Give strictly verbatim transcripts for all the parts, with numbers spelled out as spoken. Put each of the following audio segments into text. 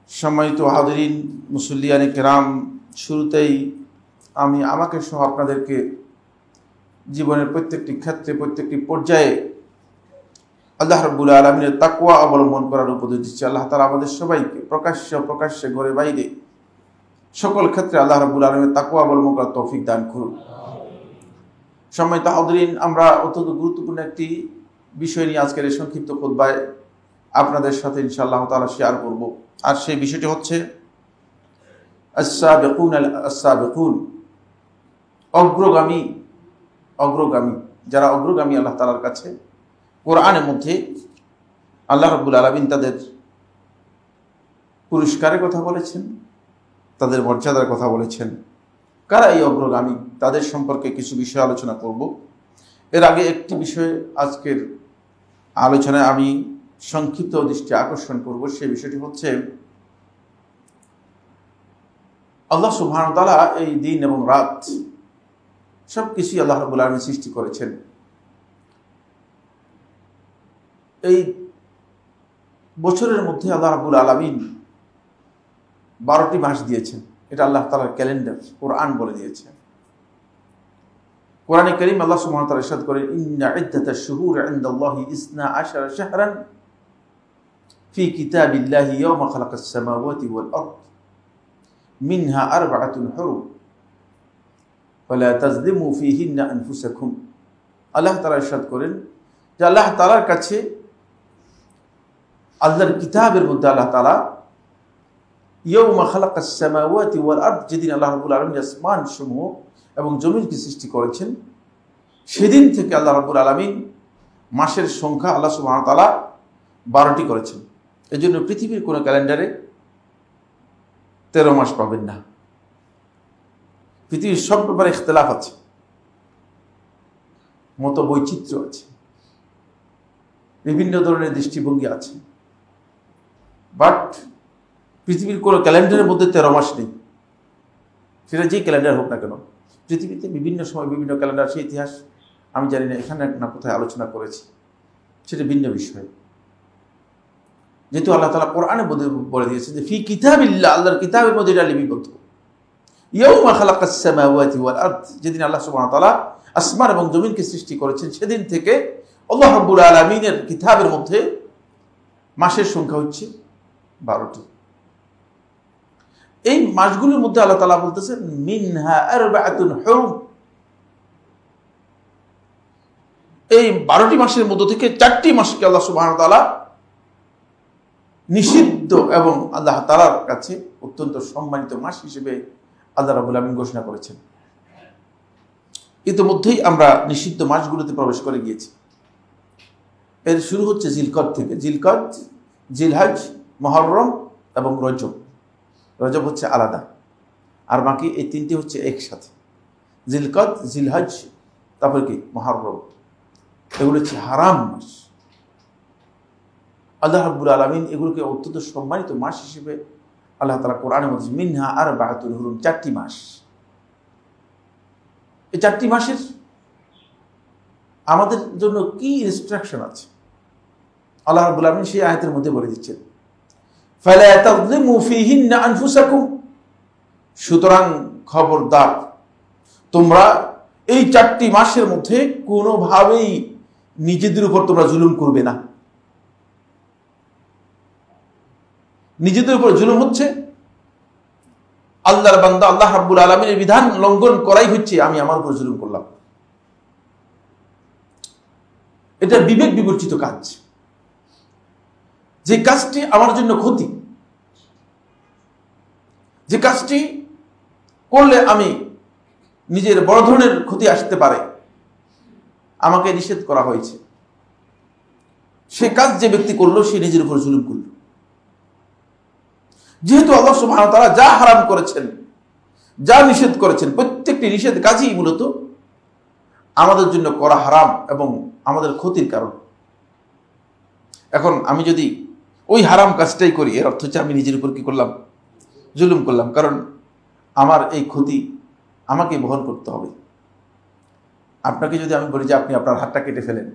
সম্মানিত হাজিরিন, মুসল্লিয়ানে কেরাম, শুরুতেই আমি আমাকে সহ আপনাদেরকে জীবনের প্রত্যেকটি ক্ষেত্রে প্রত্যেকটি পর্যায়ে আল্লাহ রাব্বুল আলামিনের তাকওয়া অবলম্বন করার উপদেশ দিচ্ছি। আল্লাহ তাআলা আমাদের সবাইকে প্রকাশ্য প্রকাশ্যে ঘরে বাইরে সকল ক্ষেত্রে আল্লাহ রাব্বুল আলামিনের তাকওয়া অবলম্বন করার তৌফিক দান করুন। সম্মানিত হাজিরিন, আমরা অত্যন্ত গুরুত্বপূর্ণ একটি বিষয় নিয়ে আজকের এই সংক্ষিপ্ত খুতবায় আপনাদের সাথে ইনশাআল্লাহ তাআলা শেয়ার করব। আর সেই বিষয়টি হচ্ছে আস-সাবিকুন আস-সাবিকুন, অগ্রগামী অগ্রগামী যারা অগ্রগামী আল্লাহ তাআলার কাছে। কোরআনের মধ্যে আল্লাহ রাব্বুল আলামিন তাদের পুরস্কারের কথা বলেছেন, তাদের মর্যাদার কথা বলেছেন। কারা এই অগ্রগামী, তাদের সম্পর্কে কিছু বিষয় আলোচনা করব। এর আগে একটি বিষয়ে আজকের আলোচনায় আমি সংক্ষিপ্ত দৃষ্টি আকর্ষণ করব। সেই বিষয়টি হচ্ছে আল্লাহ সুবহানাহু ওয়া তাআলা এই দিন এবং রাত সব কিছুই আল্লাহ রাব্বুল আলামিন সৃষ্টি করেছেন। এই বছরের মধ্যে আল্লাহ রাব্বুল আলামিন বারোটি মাস দিয়েছেন। এটা আল্লাহ তাআলার ক্যালেন্ডার, কোরআন বলে দিয়েছে। কোরআনে কারীম আল্লাহ সুবহানাহু ওয়া তাআলা ইরশাদ করেন, ইন্না ইদ্দাতাশ শুহুরি ইনদাল্লাহি ইসনা আশারা শাহরান ফি কিতাবিল্লাহি ইয়াওমা খালাকাস সামাওয়াতি ওয়াল আরদ মিনহা আরবাআতুন হুরুম ফালা তাজলিমু ফীহিন্না আনফুসাকুম। আল্লাহ তাআলা ইরশাদ করেন যে আল্লাহ তাআলার কাছে আল্লাহর কিতাবের মধ্যে আল্লাহ তাআলা ইয়াওমা খালাকাস সামাওয়াতি ওয়াল আরদ, যেদিন আল্লাহ রাব্বুল আলামিন আসমান সমূহ এবং জমিনকে সৃষ্টি করেছেন, সেদিন থেকে আল্লাহ রাব্বুল আলামিন মাসের সংখ্যা আল্লাহ সুবহানাহু ওয়া তাআলা বারোটি করেছেন। এই জন্য পৃথিবীর কোনো ক্যালেন্ডারে তেরো মাস পাবেন না। পৃথিবীর সব ব্যাপারে ইখতিলাফ আছে, মত বৈচিত্র্য আছে, বিভিন্ন ধরনের দৃষ্টিভঙ্গি আছে, বাট পৃথিবীর কোনো ক্যালেন্ডারের মধ্যে তেরো মাস নেই। সেটা যেই ক্যালেন্ডার হোক না কেন, পৃথিবীতে বিভিন্ন সময় বিভিন্ন ক্যালেন্ডার, সেই ইতিহাস আমি জানি না, এখানে না কোথায় আলোচনা করেছি, সেটা ভিন্ন বিষয়। যেহেতু আল্লাহ তাআলা কোরআনে বলে দিয়েছে যে ফি কিতাবিল্লাহ, আল্লাহর কিতাবের মধ্যে এটা লিপিবদ্ধ। ইয়াওমা খালাকাস সামাওয়াতি ওয়াল আরদ, যেদিন আল্লাহ সুবহানাহু ওয়া তাআলা আসমান এবং জমিনকে সৃষ্টি করেছেন, সেদিন থেকে আল্লাহ রাব্বুল আলামিনের কিতাবের মধ্যে মাসের সংখ্যা হচ্ছে বারোটি। এই মাসগুলোর মধ্যে আল্লাহ তাআলা বলতেছেন মিনহা আরবাআতুন হুরুম, এই বারোটি মাসের মধ্যে থেকে চারটি মাসকে আল্লাহ সুবহানাহু ওয়া তাআলা নিষিদ্ধ এবং আল্লাহ তাআলার কাছে অত্যন্ত সম্মানিত মাস হিসেবে আল্লাহ রাব্বুল আলামিন ঘোষণা করেছেন। ইতিমধ্যেই আমরা নিষিদ্ধ মাসগুলোতে প্রবেশ করে গিয়েছি। এর শুরু হচ্ছে জিলকদ থেকে। জিলকদ, জিলহজ, মুহররম এবং রজব। রজব হচ্ছে আলাদা, আর বাকি এই তিনটি হচ্ছে একসাথে। জিলকদ, জিলহজ, তারপর কি মুহররম, এগুলো হচ্ছে হারাম মাস। আল্লাহ রাব্বুল আলামিন এগুলোকে অত্যন্ত সম্মানিত মাস হিসেবে আল্লাহ তাআলা কোরআনের মধ্যে মিনহা আরবাআতুন হুরুম, চারটি মাস। এই চারটি মাসের আমাদের জন্য কি ইনস্ট্রাকশন আছে আল্লাহ রাব্বুল আলামিন সেই আয়াতের মধ্যে বলে দিচ্ছেন, ফালা তাযলিমু ফীহিন্না আনফুসাকুম, সুতরাং খবরদার তোমরা এই চারটি মাসের মধ্যে কোনোভাবেই নিজেদের উপর তোমরা জুলুম করবে না। নিজেদের উপর জুলুম হচ্ছে আল্লাহর বান্দা আল্লাহ রাব্বুল আলামিনের বিধান লঙ্ঘন করাই হচ্ছে আমি আমার উপর জুলুম করলাম। এটা বিবেক বিবর্জিত কাজ, যে কাজটি আমার জন্য ক্ষতি, যে কাজটি করলে আমি নিজের বড় ধরনের ক্ষতি আসতে পারে, আমাকে নিষেধ করা হয়েছে। সে কাজ যে ব্যক্তি করলো সে নিজের উপর জুলুম করলো। যেহেতু আল্লাহ সুবহানাহু ওয়া তাআলা যা হারাম করেছেন, যা নিষেধ করেছেন, প্রত্যেকটি নিষেধ কাজই মূলত আমাদের জন্য করা হারাম এবং আমাদের ক্ষতির কারণ। এখন আমি যদি ওই হারাম কাজটাই করি, এর অর্থ হচ্ছে আমি নিজের উপর কি করলাম? জুলুম করলাম, কারণ আমার এই ক্ষতি আমাকে বহন করতে হবে। আপনাকে যদি আমি বলি যে আপনি আপনার হাতটা কেটে ফেলেন,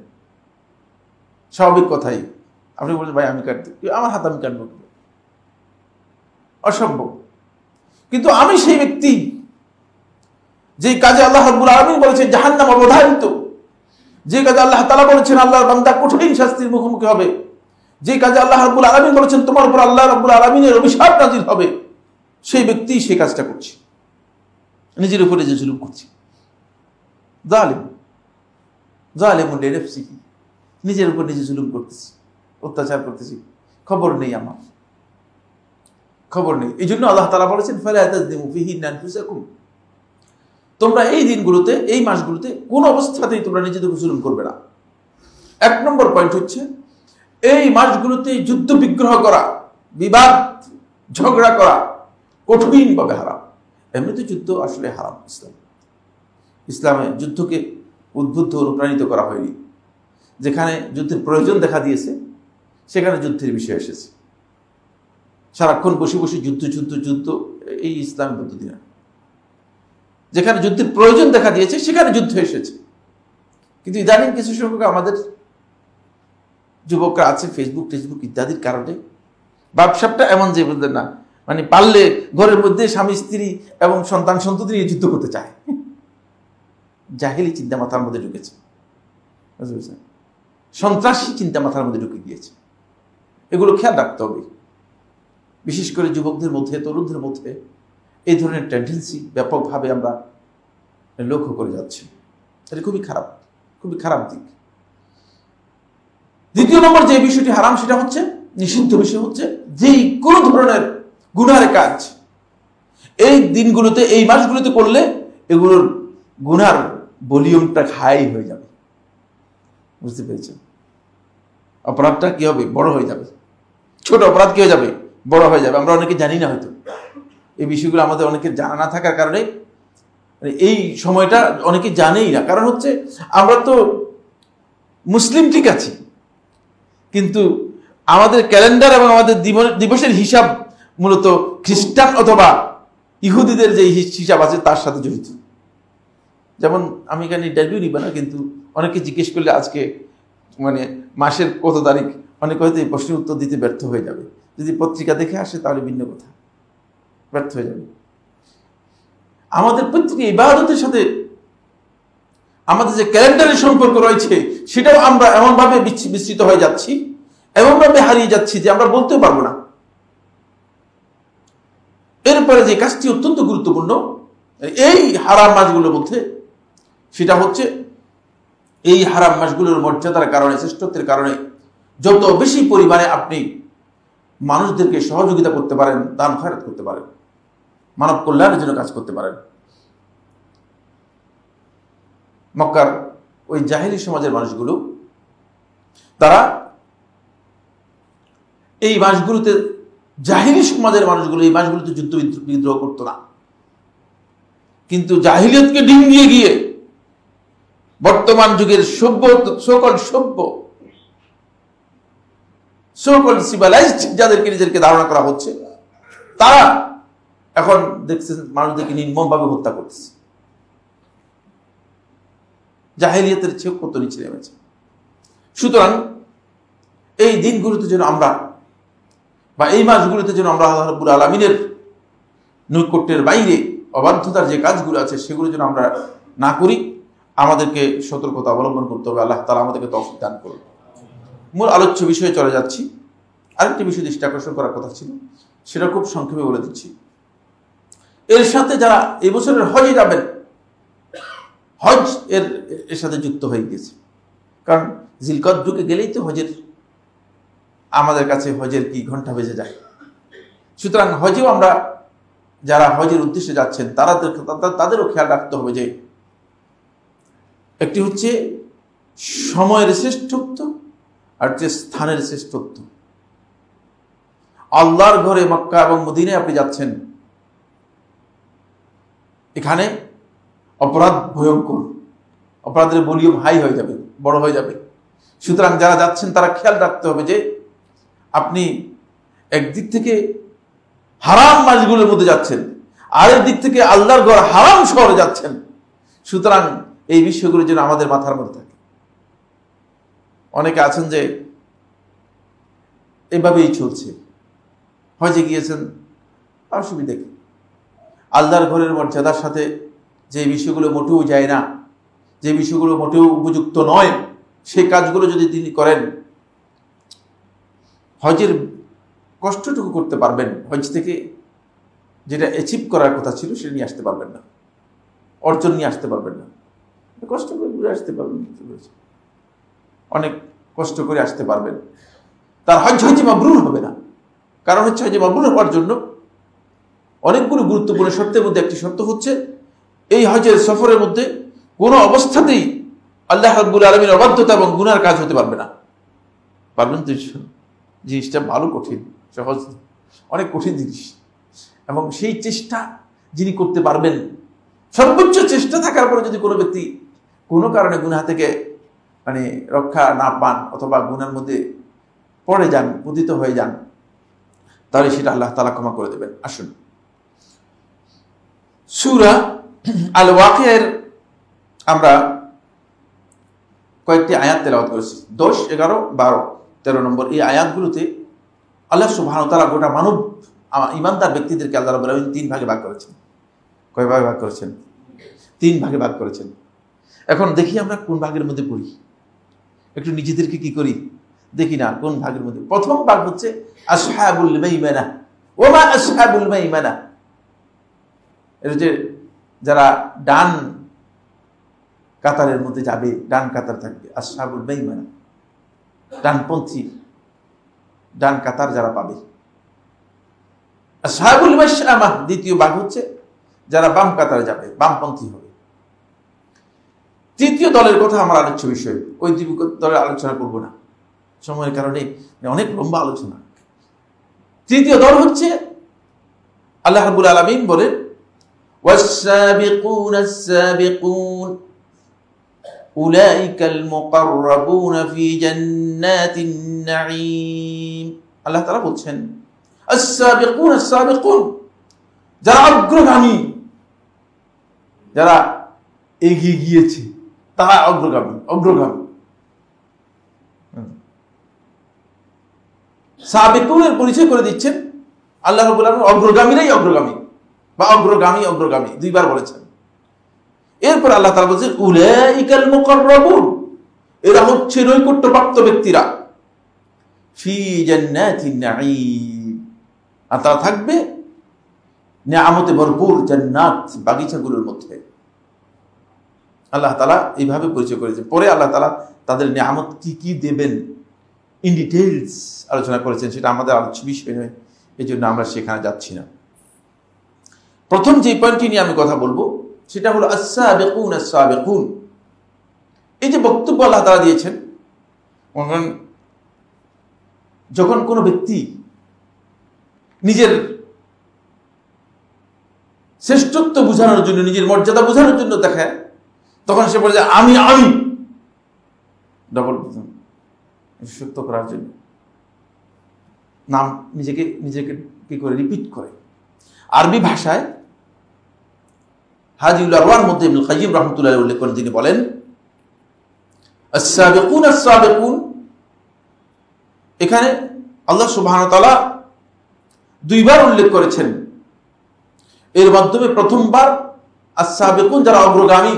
স্বাভাবিক কথাই আপনি বলছেন ভাই আমি কাটতে, আমার হাত আমি কাটবো। অসম্ভব। কিন্তু আমি সেই ব্যক্তি যে কাজে আল্লাহ রাব্বুল আলামিন বলেছেন জাহান্নাম অবধারিত, যে কাজে আল্লাহ তাআলা বলেছেন আল্লাহর বান্দা কঠিন শাস্তির মুখোমুখি হবে, যে কাজে আল্লাহ রাব্বুল আলামিন বলেছেন তোমার উপর আল্লাহ রাব্বুল আলামিনের অভিশাপ নাযিল হবে, সেই ব্যক্তি সেই কাজটা করছে, নিজের উপরে যে জুলুম করছে। জালিম জালিমুন লিনাফসিহি, নিজের উপর নিজে জুলুম করতেছি, অত্যাচার করতেছি, খবর নেই আমার, খবর নেই। এই জন্য আল্লাহ তাআলা বলেছেন ফালা তাযলিমু ফীহিন্না আনফুসাকুম, তোমরা এই দিনগুলোতে, এই মাসগুলোতে কোন অবস্থাতেই তোমরা নিজেদের উপর জুলুম করবে না। এক নম্বর পয়েন্ট হচ্ছে এই মাসগুলোতে যুদ্ধ বিগ্রহ করা, বিবাদ ঝগড়া করা কঠিনভাবে হারাম। এমনিতে যুদ্ধ আসলে হারাম। ইসলাম ইসলামে যুদ্ধকে উদ্বুদ্ধ অনুপ্রাণিত করা হয়নি। যেখানে যুদ্ধের প্রয়োজন দেখা দিয়েছে সেখানে যুদ্ধের বিষয় এসেছে। সারাক্ষণ বসে বসে যুদ্ধ যুদ্ধ যুদ্ধ এই ইসলামের পদ্ধতি না। যেখানে যুদ্ধের প্রয়োজন দেখা দিয়েছে সেখানে যুদ্ধ এসেছে। কিন্তু ইদানিং কিছু সংখ্যক আমাদের যুবকরা আছে ফেসবুক টেসবুক ইত্যাদির কারণে ব্যবসাটা এমন যে বলতেন না, মানে পারলে ঘরের মধ্যে স্বামী স্ত্রী এবং সন্তান সন্ততি নিয়ে যুদ্ধ করতে চায়। জাহেলি চিন্তা মাথার মধ্যে ঢুকেছে, সন্ত্রাসী চিন্তা মাথার মধ্যে ঢুকে গিয়েছে। এগুলো খেয়াল রাখতে হবে। বিশেষ করে যুবকদের মধ্যে, তরুণদের মধ্যে এই ধরনের টেন্ডেন্সি ব্যাপকভাবে আমরা লক্ষ্য করে যাচ্ছি। এটা খুবই খারাপ, খুবই খারাপ দিক। দ্বিতীয় নম্বর যে বিষয়টি হারাম সেটা হচ্ছে, নিষিদ্ধ বিষয় হচ্ছে যেই কোনো ধরনের গুনাহের কাজ এই দিনগুলোতে, এই মাসগুলোতে করলে এগুলোর গুনার ভলিউমটা হাই হয়ে যাবে। বুঝতে পেরেছেন? অপরাধটা কি হবে? বড় হয়ে যাবে। ছোট অপরাধ কি হয়ে যাবে? বড় হয়ে যাবে। আমরা অনেকে জানি না, হয়তো এই বিষয়গুলো আমাদের অনেকের জানা না থাকার কারণে এই সময়টা অনেকে জানেই না। কারণ হচ্ছে আমরা তো মুসলিম ঠিক আছে, কিন্তু আমাদের ক্যালেন্ডার এবং আমাদের দিবসের হিসাব মূলত খ্রিস্টান অথবা ইহুদিদের যে হিসাব আছে তার সাথে জড়িত। যেমন আমি এখানে ইন্টারভিউ নিব না, কিন্তু অনেকে জিজ্ঞেস করলে আজকে মানে মাসের কত তারিখ, অনেকে হয়তো এই প্রশ্নের উত্তর দিতে ব্যর্থ হয়ে যাবে। যদি পত্রিকা দেখে আসে তাহলে ভিন্ন কথা, ব্যর্থ হয়ে যাবে। আমাদের প্রত্যেকটি ইবাদতের সাথে আমাদের যে ক্যালেন্ডারের সম্পর্ক রয়েছে সেটাও আমরা এমনভাবে বিস্তৃত হয়ে যাচ্ছি, এমনভাবে হারিয়ে যাচ্ছি যে আমরা বলতেও পারবো না। এরপরে যে কাজটি অত্যন্ত গুরুত্বপূর্ণ এই হারাম মাসগুলোর মধ্যে, সেটা হচ্ছে এই হারাম মাসগুলোর মর্যাদার কারণে, শ্রেষ্ঠত্বের কারণে যত বেশি পরিমাণে আপনি মানুষদেরকে সহযোগিতা করতে পারেন, দান খয়রাত করতে পারেন, মানব কল্যাণের জন্য কাজ করতে পারেন। মক্কার ওই জাহেলি সমাজের মানুষগুলো তারা এই মাসগুলোতে, জাহিলি সমাজের মানুষগুলো এই মাসগুলোতে যুদ্ধ বিদ্রোহ করতো না, কিন্তু জাহিলিয়তকে ডিঙ্গিয়ে গিয়ে বর্তমান যুগের সভ্য, সকল সভ্য, সকল সিভিলাইজড যাদেরকে নিজেদেরকে ধারণা করা হচ্ছে, তারা এখন দেখছেন মানুষদেরকে নির্মমভাবে হত্যা করতেছে। জাহেলিয়তের চেয়েও কত নিচে নেমেছে। সুতরাং এই দিনগুলোতে যেন আমরা, বা এই মাসগুলোতে যেন আমরা আল্লাহ রাব্বুল আলামিনের নৈকট্যের বাইরে অবাধ্যতার যে কাজগুলো আছে সেগুলো যেন আমরা না করি, আমাদেরকে সতর্কতা অবলম্বন করতে হবে। আল্লাহ তাআলা আমাদেরকে তৌফিক দান করুন। মূল আলোচ্য বিষয়ে চলে যাচ্ছি। আরেকটি বিষয় দৃষ্টি আকর্ষণ করার কথা ছিল, সেটা খুব সংক্ষেপে বলে দিচ্ছি। এর সাথে যারা এই বছরের হজে যাবেন, হজ এর এর সাথে যুক্ত হয়ে গেছে। কারণ জিলকদ ঢুকে গেলেই তো হজের, আমাদের কাছে হজের কি ঘন্টা বেজে যায়। সুতরাং হজেও আমরা যারা হজের উদ্দেশ্যে যাচ্ছেন তারা তাদেরও খেয়াল রাখতে হবে যে একটি হচ্ছে সময়ের শ্রেষ্ঠত্ব আর যে স্থানের শ্রেষ্ঠত্ব। আল্লাহর ঘরে মক্কা এবং মদিনায় আপনি যাচ্ছেন, এখানে অপরাধ ভয়ঙ্কর, অপরাধের ভলিউম হাই হয়ে যাবে, বড় হয়ে যাবে। সুতরাং যারা যাচ্ছেন তারা খেয়াল রাখতে হবে যে আপনি একদিক থেকে হারাম মাসগুলোর মধ্যে যাচ্ছেন, আরেক দিক থেকে আল্লাহর ঘর হারাম শহরে যাচ্ছেন। সুতরাং এই বিষয়গুলো যেন আমাদের মাথার মধ্যে থাকে। অনেকে আছেন যে এভাবেই চলছে, হজে গিয়েছেন, অসুবিধা কি? আল্লাহর ঘরের মর্যাদার সাথে যে বিষয়গুলো মোটেও যায় না, যে বিষয়গুলো মোটেও উপযুক্ত নয়, সেই কাজগুলো যদি তিনি করেন, হজের কষ্টটুকু করতে পারবেন, হজ থেকে যেটা অ্যাচিভ করার কথা ছিল সেটা নিয়ে আসতে পারবেন না, অর্জন নিয়ে আসতে পারবেন না। কষ্ট করে ঘুরে আসতে পারবেন, অনেক কষ্ট করে আসতে পারবেন, তার হজ হজে মাবরুর হবে না। কারণ হচ্ছে হজে মাবরুর হওয়ার জন্য অনেকগুলো গুরুত্বপূর্ণ শর্তের মধ্যে একটি শর্ত হচ্ছে এই হজের সফরের মধ্যে কোনো অবস্থাতেই আল্লাহ রাব্বুল আলামিনের অবাধ্যতা এবং গুনার কাজ হতে পারবে না। পারবেন তো? জিনিসটা ভালো কঠিন, সহজ অনেক কঠিন জিনিস, এবং সেই চেষ্টা যিনি করতে পারবেন, সর্বোচ্চ চেষ্টা থাকার পরে যদি কোনো ব্যক্তি কোনো কারণে গুনাহ থেকে মানে রক্ষা না পান অথবা গুনার মধ্যে পড়ে যান, পতিত হয়ে যান, তাহলে সেটা আল্লাহ তাআলা ক্ষমা করে দেবেন। আসুন সূরা আল ওয়াকিয়ার আমরা কয়েকটি আয়াত তেলাওয়াত করেছি, দশ, এগারো, বারো, তেরো নম্বর এই আয়াতগুলোতে আল্লাহ সুবহানাহু ওয়া তাআলা গোটা মানব ইমানদার ব্যক্তিদেরকে আল্লাহ রাব্বুল আলামিন তিন ভাগে ভাগ করেছেন। কয় ভাগে ভাগ করেছেন? তিন ভাগে ভাগ করেছেন। এখন দেখি আমরা কোন ভাগের মধ্যে পড়ি, একটু নিজেদেরকে কি করি দেখি না কোন ভাগের মধ্যে। প্রথম ভাগ হচ্ছে আসহাবুল মাইমানা। ওমা আসহাবুল মাইমানা, এর যে যারা ডান কাতারের মধ্যে যাবে, ডান কাতার থাকবে, আসহাবুল মাইমানা, ডানপন্থী, ডান কাতার যারা পাবে। আসহাবুল মাশআমা দ্বিতীয় ভাগ হচ্ছে যারা বাম কাতারে যাবে, বামপন্থী হবে। তৃতীয় দলের কথা আমার আলোচ্য বিষয়, ওই দুই দলের আলোচনা করব না, সময়ের কারণে অনেক লম্বা আলোচনা। তৃতীয় দল হচ্ছে আল্লাহ রাব্বুল আলামিন বলেন ওয়াস-সাবিকুনা আস-সাবিকুন উলাইকাল মুকাররাবুনা ফি জান্নাতিন নাঈম। আল্লাহ তাআলা বলছেন আস-সাবিকুনা আস-সাবিকুন, যারা অগ্রগামী, যারা এগিয়ে গিয়েছে তারা অগ্রগামী। অগ্রগামী সাবিকুনের পরিচয় করে দিচ্ছেন আল্লাহ রাব্বুল আলামিন, অগ্রগামীরাই অগ্রগামী বা অগ্রগামী অগ্রগামী দুইবার বলেছেন। এরপর আল্লাহ তাআলা বলেছেন উলাইকাল মুকাররাবুন, এরা হচ্ছে নৈকট্যপ্রাপ্ত ব্যক্তিরা, ফি জান্নাতিন নাঈম, আর তারা থাকবে নিয়ামতে ভরপুর জান্নাত বাগিচাগুলোর মধ্যে। আল্লাহ তাআলা এইভাবে পরিচয় করেছেন। পরে আল্লাহ তাআলা তাদের নিয়ামত কি কি দেবেন ইন ডিটেইলস আলোচনা করেছেন, সেটা আমাদের আলোচ্য বিষয় নয়, এই জন্য আমরা সেখানে যাচ্ছি না। প্রথম যে পয়েন্টটি নিয়ে আমি কথা বলবো সেটা হলো আস-সাবিকুন আস-সাবিকুন। এই যে বক্তব্য আল্লাহ তাআলা দিয়েছেন, যখন কোনো ব্যক্তি নিজের শ্রেষ্ঠত্ব বোঝানোর জন্য, নিজের মর্যাদা বোঝানোর জন্য দেখায়, তখন সে বলে যে আমি আমি ডবল সত্য করার জন্য নাম নিজেকে নিজেকে কি করে রিপিট করে। আরবি ভাষায় হাদিউল আরওয়ার মধ্যে ইবনুল কাইয়্যিম রাহমাতুল্লাহ আলাইহি উল্লেখ করেন, তিনি বলেন আস-সাবিকুন আস-সাবিকুন, এখানে আল্লাহ সুবহানাহু ওয়া তাআলা দুইবার উল্লেখ করেছেন। এর মাধ্যমে প্রথমবার আস-সাবিকুন যারা অগ্রগামী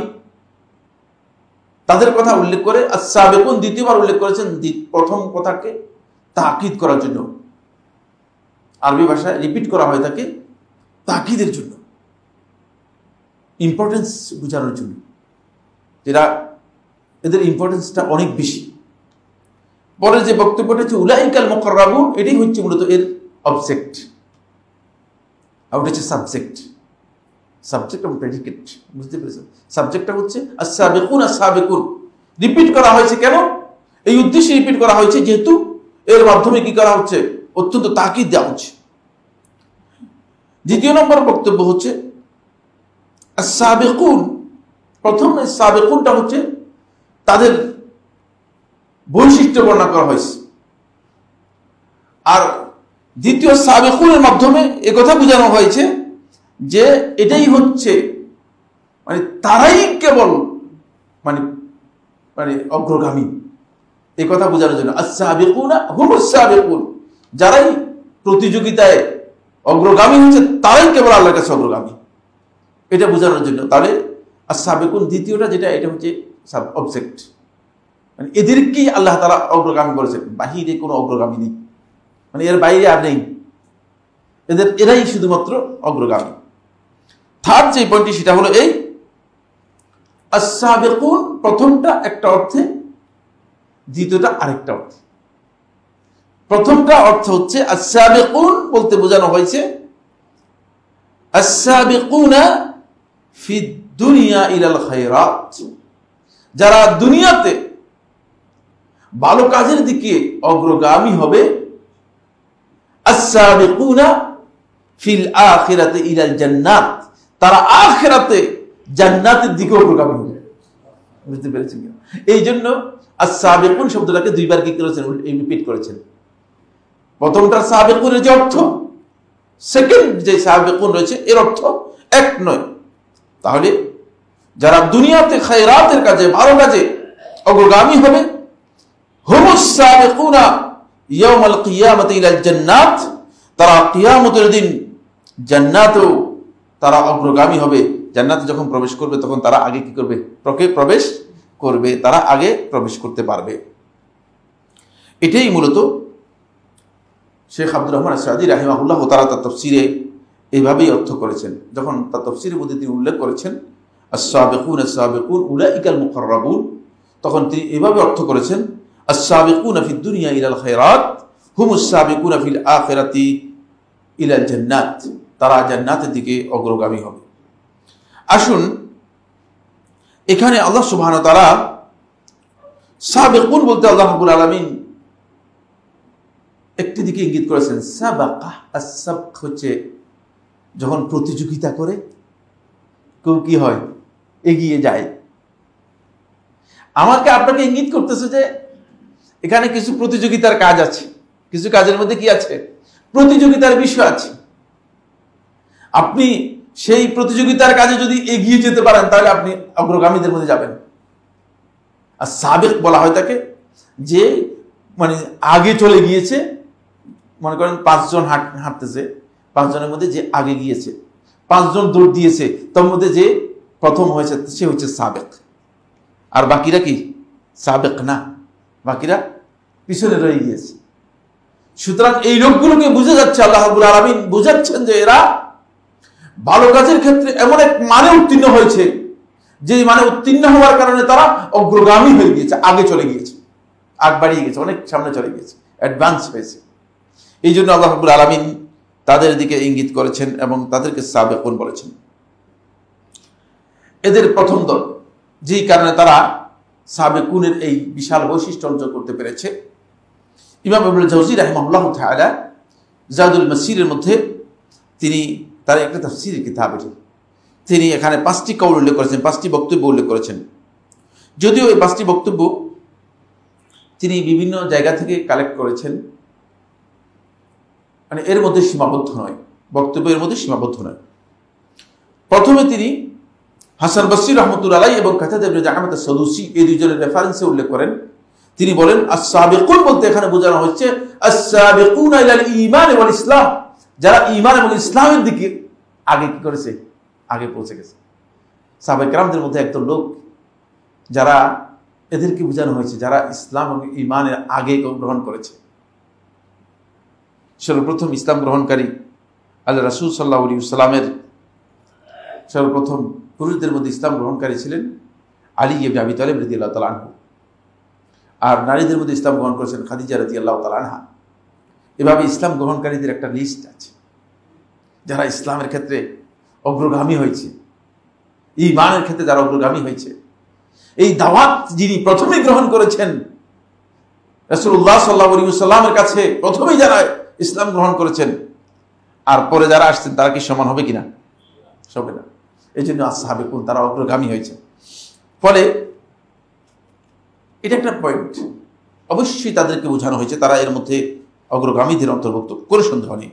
তাদের কথা উল্লেখ করে, আস-সাবিকুন দ্বিতীয়বার উল্লেখ করেছেন প্রথম কথাকে তাকিদ করার জন্য। আরবি ভাষায় রিপিট করা হয় থাকে তাকিদের জন্য, ইম্পর্টেন্স বোঝানোর জন্য, যেটা এদের ইম্পর্টেন্সটা অনেক বেশি। পরে যে বক্তব্যটা হচ্ছে উলাইকাল মুকাররাবুন, এটাই হচ্ছে মূলত এর অবজেক্ট, আর ওটা হচ্ছে সাবজেক্ট। সাবজেক্ট এবং প্রেডিকেট, বুঝতে পেরেছেন? সাবজেক্টটা হচ্ছে আস-সাবিকুন আস-সাবিকুন। রিপিট করা হয়েছে কেন? এই উদ্দেশ্যে রিপিট করা হয়েছে যেহেতু এর মাধ্যমে কি করা হচ্ছে, অত্যন্ত তাকিদ দেওয়া হচ্ছে। দ্বিতীয় নম্বর বক্তব্য হচ্ছে আস-সাবিকুন, প্রথম সাবিকুনটা হচ্ছে তাদের বৈশিষ্ট্য বর্ণনা করা হয়েছে, আর দ্বিতীয় সাবিকুনের মাধ্যমে একথা বোঝানো হয়েছে যে এটাই হচ্ছে মানে তারাই কেবল মানে মানে অগ্রগামী, এই কথা বোঝানোর জন্য আস-সাবিকুনা হুমুস সাবিকুন, যারাই প্রতিযোগিতায় অগ্রগামী হচ্ছে তারাই কেবল আল্লাহর কাছে অগ্রগামী, এটা বোঝানোর জন্য। তাহলে as-সাবিকুন দ্বিতীয়টা যেটা, এটা হচ্ছে সাব অবজেক্ট, মানে এদেরকেই আল্লাহ তাআলা অগ্রগামী বলেছেন, বাহিরে কোনো অগ্রগামী নেই, মানে এর বাইরে আর নেই, এদের এরাই শুধুমাত্র অগ্রগামী। থার্ড যে পয়েন্টটি সেটা হলো এই as-সাবিকুন প্রথমটা একটা অর্থে, দ্বিতীয়টা আরেকটা অর্থে। প্রথমটা অর্থ হচ্ছে as-সাবিকুন বলতে বোঝানো হয়েছে as-সাবিকুনা ফিদ দুনিয়া ইলাল খায়রাত, যারা দুনিয়াতে ভালো কাজের দিকে অগ্রগামী হবে, as-সাবিকুনা ফিল আখিরাতি ইলাল জান্নাত, তারা আখিরাতে জান্নাতের দিকে অগ্রগামী হবে। বুঝতে পেরেছেন? এই জন্য as-সাবিকুন শব্দটাকে দুইবার কি করেছেন, রিপিট করেছেন। প্রথমটা সাবিকুনের যে অর্থ, সেকেন্ড যে সাবিকুন রয়েছে এর অর্থ এক নয়। তাহলে যারা দুনিয়াতে খায়রাতের কাজে, ভালো কাজে অগ্রগামী হবে, হুমুস সাবিকুনা ইয়াউমাল কিয়ামাতি ইলাল জান্নাত, তারা কিয়ামতের দিন জান্নাতেও তারা অগ্রগামী হবে। জান্নাতে যখন প্রবেশ করবে তখন তারা আগে কি করবে, প্রবেশ করবে, তারা আগে প্রবেশ করতে পারবে। এটাই মূলত শেখ আব্দুর রহমান আস-সাদি রাহিমাহুল্লাহ তাআলা তার তাফসিরে এইভাবেই অর্থ করেছেন। যখন তার তাফসিরের মধ্যে তিনি উল্লেখ করেছেন as-সাবিকুন as-সাবিকুন উলাইকাল মুকাররাবুন, তখন তিনি এইভাবে অর্থ করেছেন as-সাবিকুনা ফিদ দুনিয়া ইলাল খায়রাত হুমুস সাবিকুনা ফিল আখিরাতি ইলাল জান্নাত, তারা জান্নাতের দিকে অগ্রগামী হবে। আসুন, এখানে আল্লাহ সুবহানাহু ওয়া তাআলা সাবিকুন বলতে আল্লাহ রাব্বুল আলামিন একটি দিকে ইঙ্গিত করেছেন, সাবাকা। as-সাবক হচ্ছে যখন প্রতিযোগিতা করে কেউ কি হয়, এগিয়ে যায়। আমাকে আপনাকে ইঙ্গিত করতেছে যে এখানে কিছু প্রতিযোগিতার কাজ আছে, কিছু কাজের মধ্যে কি আছে, প্রতিযোগিতার বিষয় আছে। আপনি সেই প্রতিযোগিতার কাজে যদি এগিয়ে যেতে পারেন তাহলে আপনি অগ্রগামীদের মধ্যে যাবেন। আর সাবিক বলা হয় তাকে যে মানে আগে চলে গিয়েছে। মনে করেন পাঁচজন হাঁট হাঁটতেছে, পাঁচজনের মধ্যে যে আগে গিয়েছে, পাঁচজন দৌড় দিয়েছে, তার মধ্যে যে প্রথম হয়েছে সে হচ্ছে সাবেক, আর বাকিরা কি সাবেক না, বাকিরা পিছনে রয়ে গিয়েছে। সুতরাং এই লোকগুলোকে বুঝে যাচ্ছে, আল্লাহ রাব্বুল আলামিন বুঝাচ্ছেন যে এরা ভালো কাজের ক্ষেত্রে এমন এক মানে উত্তীর্ণ হয়েছে যে মানে উত্তীর্ণ হওয়ার কারণে তারা অগ্রগামী হয়ে গিয়েছে, আগে চলে গিয়েছে, আগ বাড়িয়ে গেছে, অনেক সামনে চলে গিয়েছে, অ্যাডভান্স হয়েছে। এই জন্য আল্লাহ রাব্বুল আলামিন তাদের দিকে ইঙ্গিত করেছেন এবং তাদেরকে সাবিকুন বলেছেন। এদের প্রথম দল, যেই কারণে তারা সাবিকুনের এই বিশাল বৈশিষ্ট্য অর্জন করতে পেরেছে, ইমাম ইবনুল জাওজি রাহিমাহুল্লাহ তাআলা জাদুল মাসিরের মধ্যে তিনি তার একটা তাফসীরের কিতাব, তিনি এখানে পাঁচটি কওল উল্লেখ করেছেন, পাঁচটি বক্তব্য উল্লেখ করেছেন। যদিও এই পাঁচটি বক্তব্য তিনি বিভিন্ন জায়গা থেকে কালেক্ট করেছেন, মানে এর মধ্যে সীমাবদ্ধ নয়, বক্তব্যের মধ্যে সীমাবদ্ধ নয়। প্রথমে তিনি হাসান বসরি রাহমাতুল্লাহ আলাইহি এবং কাতাদা ইবনে দিআমাত আস-সাদুসি এই দুইজনের রেফারেন্সে উল্লেখ করেন। তিনি বলেন আস-সাবিকুন বলতে এখানে বোঝানো হচ্ছে আস-সাবিকুনা ইলাল ঈমান ওয়াল ইসলাম, যারা ঈমান এবং ইসলামের দিকে আগে কি করেছে, আগে পৌঁছে গেছে। সাহাবায়ে কেরামদের মধ্যে একদল লোক যারা, এদেরকে বোঝানো হয়েছে যারা ইসলাম এবং ঈমানের আগে গ্রহণ করেছে। সর্বপ্রথম ইসলাম গ্রহণকারী আল্লাহ রাসূল সাল্লাল্লাহু আলাইহি ওয়াসাল্লামের সর্বপ্রথম পুরুষদের মধ্যে ইসলাম গ্রহণকারী ছিলেন আলী ইবনে আবি তালিব রাদিয়াল্লাহু তাআলা আনহু, আর নারীদের মধ্যে ইসলাম গ্রহণ করেছেন খাদিজা রাদিয়াল্লাহু তাআলা আনহা। এভাবে ইসলাম গ্রহণকারীদের একটা লিস্ট আছে যারা ইসলামের ক্ষেত্রে অগ্রগামী হয়েছে, ঈমানের ক্ষেত্রে যারা অগ্রগামী হয়েছে। এই দাওয়াত যিনি প্রথমেই গ্রহণ করেছেন রাসূলুল্লাহ সাল্লাল্লাহু আলাইহি ওয়াসাল্লামের কাছে, প্রথমেই যারা ইসলাম গ্রহণ করেছেন আর পরে যারা আসছেন তারা কি সমান হবে কিনা? হবে না। এই জন্য আসহাবিকুন তারা অগ্রগামী হয়েছে। ফলে এটা একটা পয়েন্ট, অবশ্যই তাদেরকে বোঝানো হয়েছে তারা এর মধ্যে অগ্রগামীদের অন্তর্ভুক্ত, করে সন্দেহ নেই।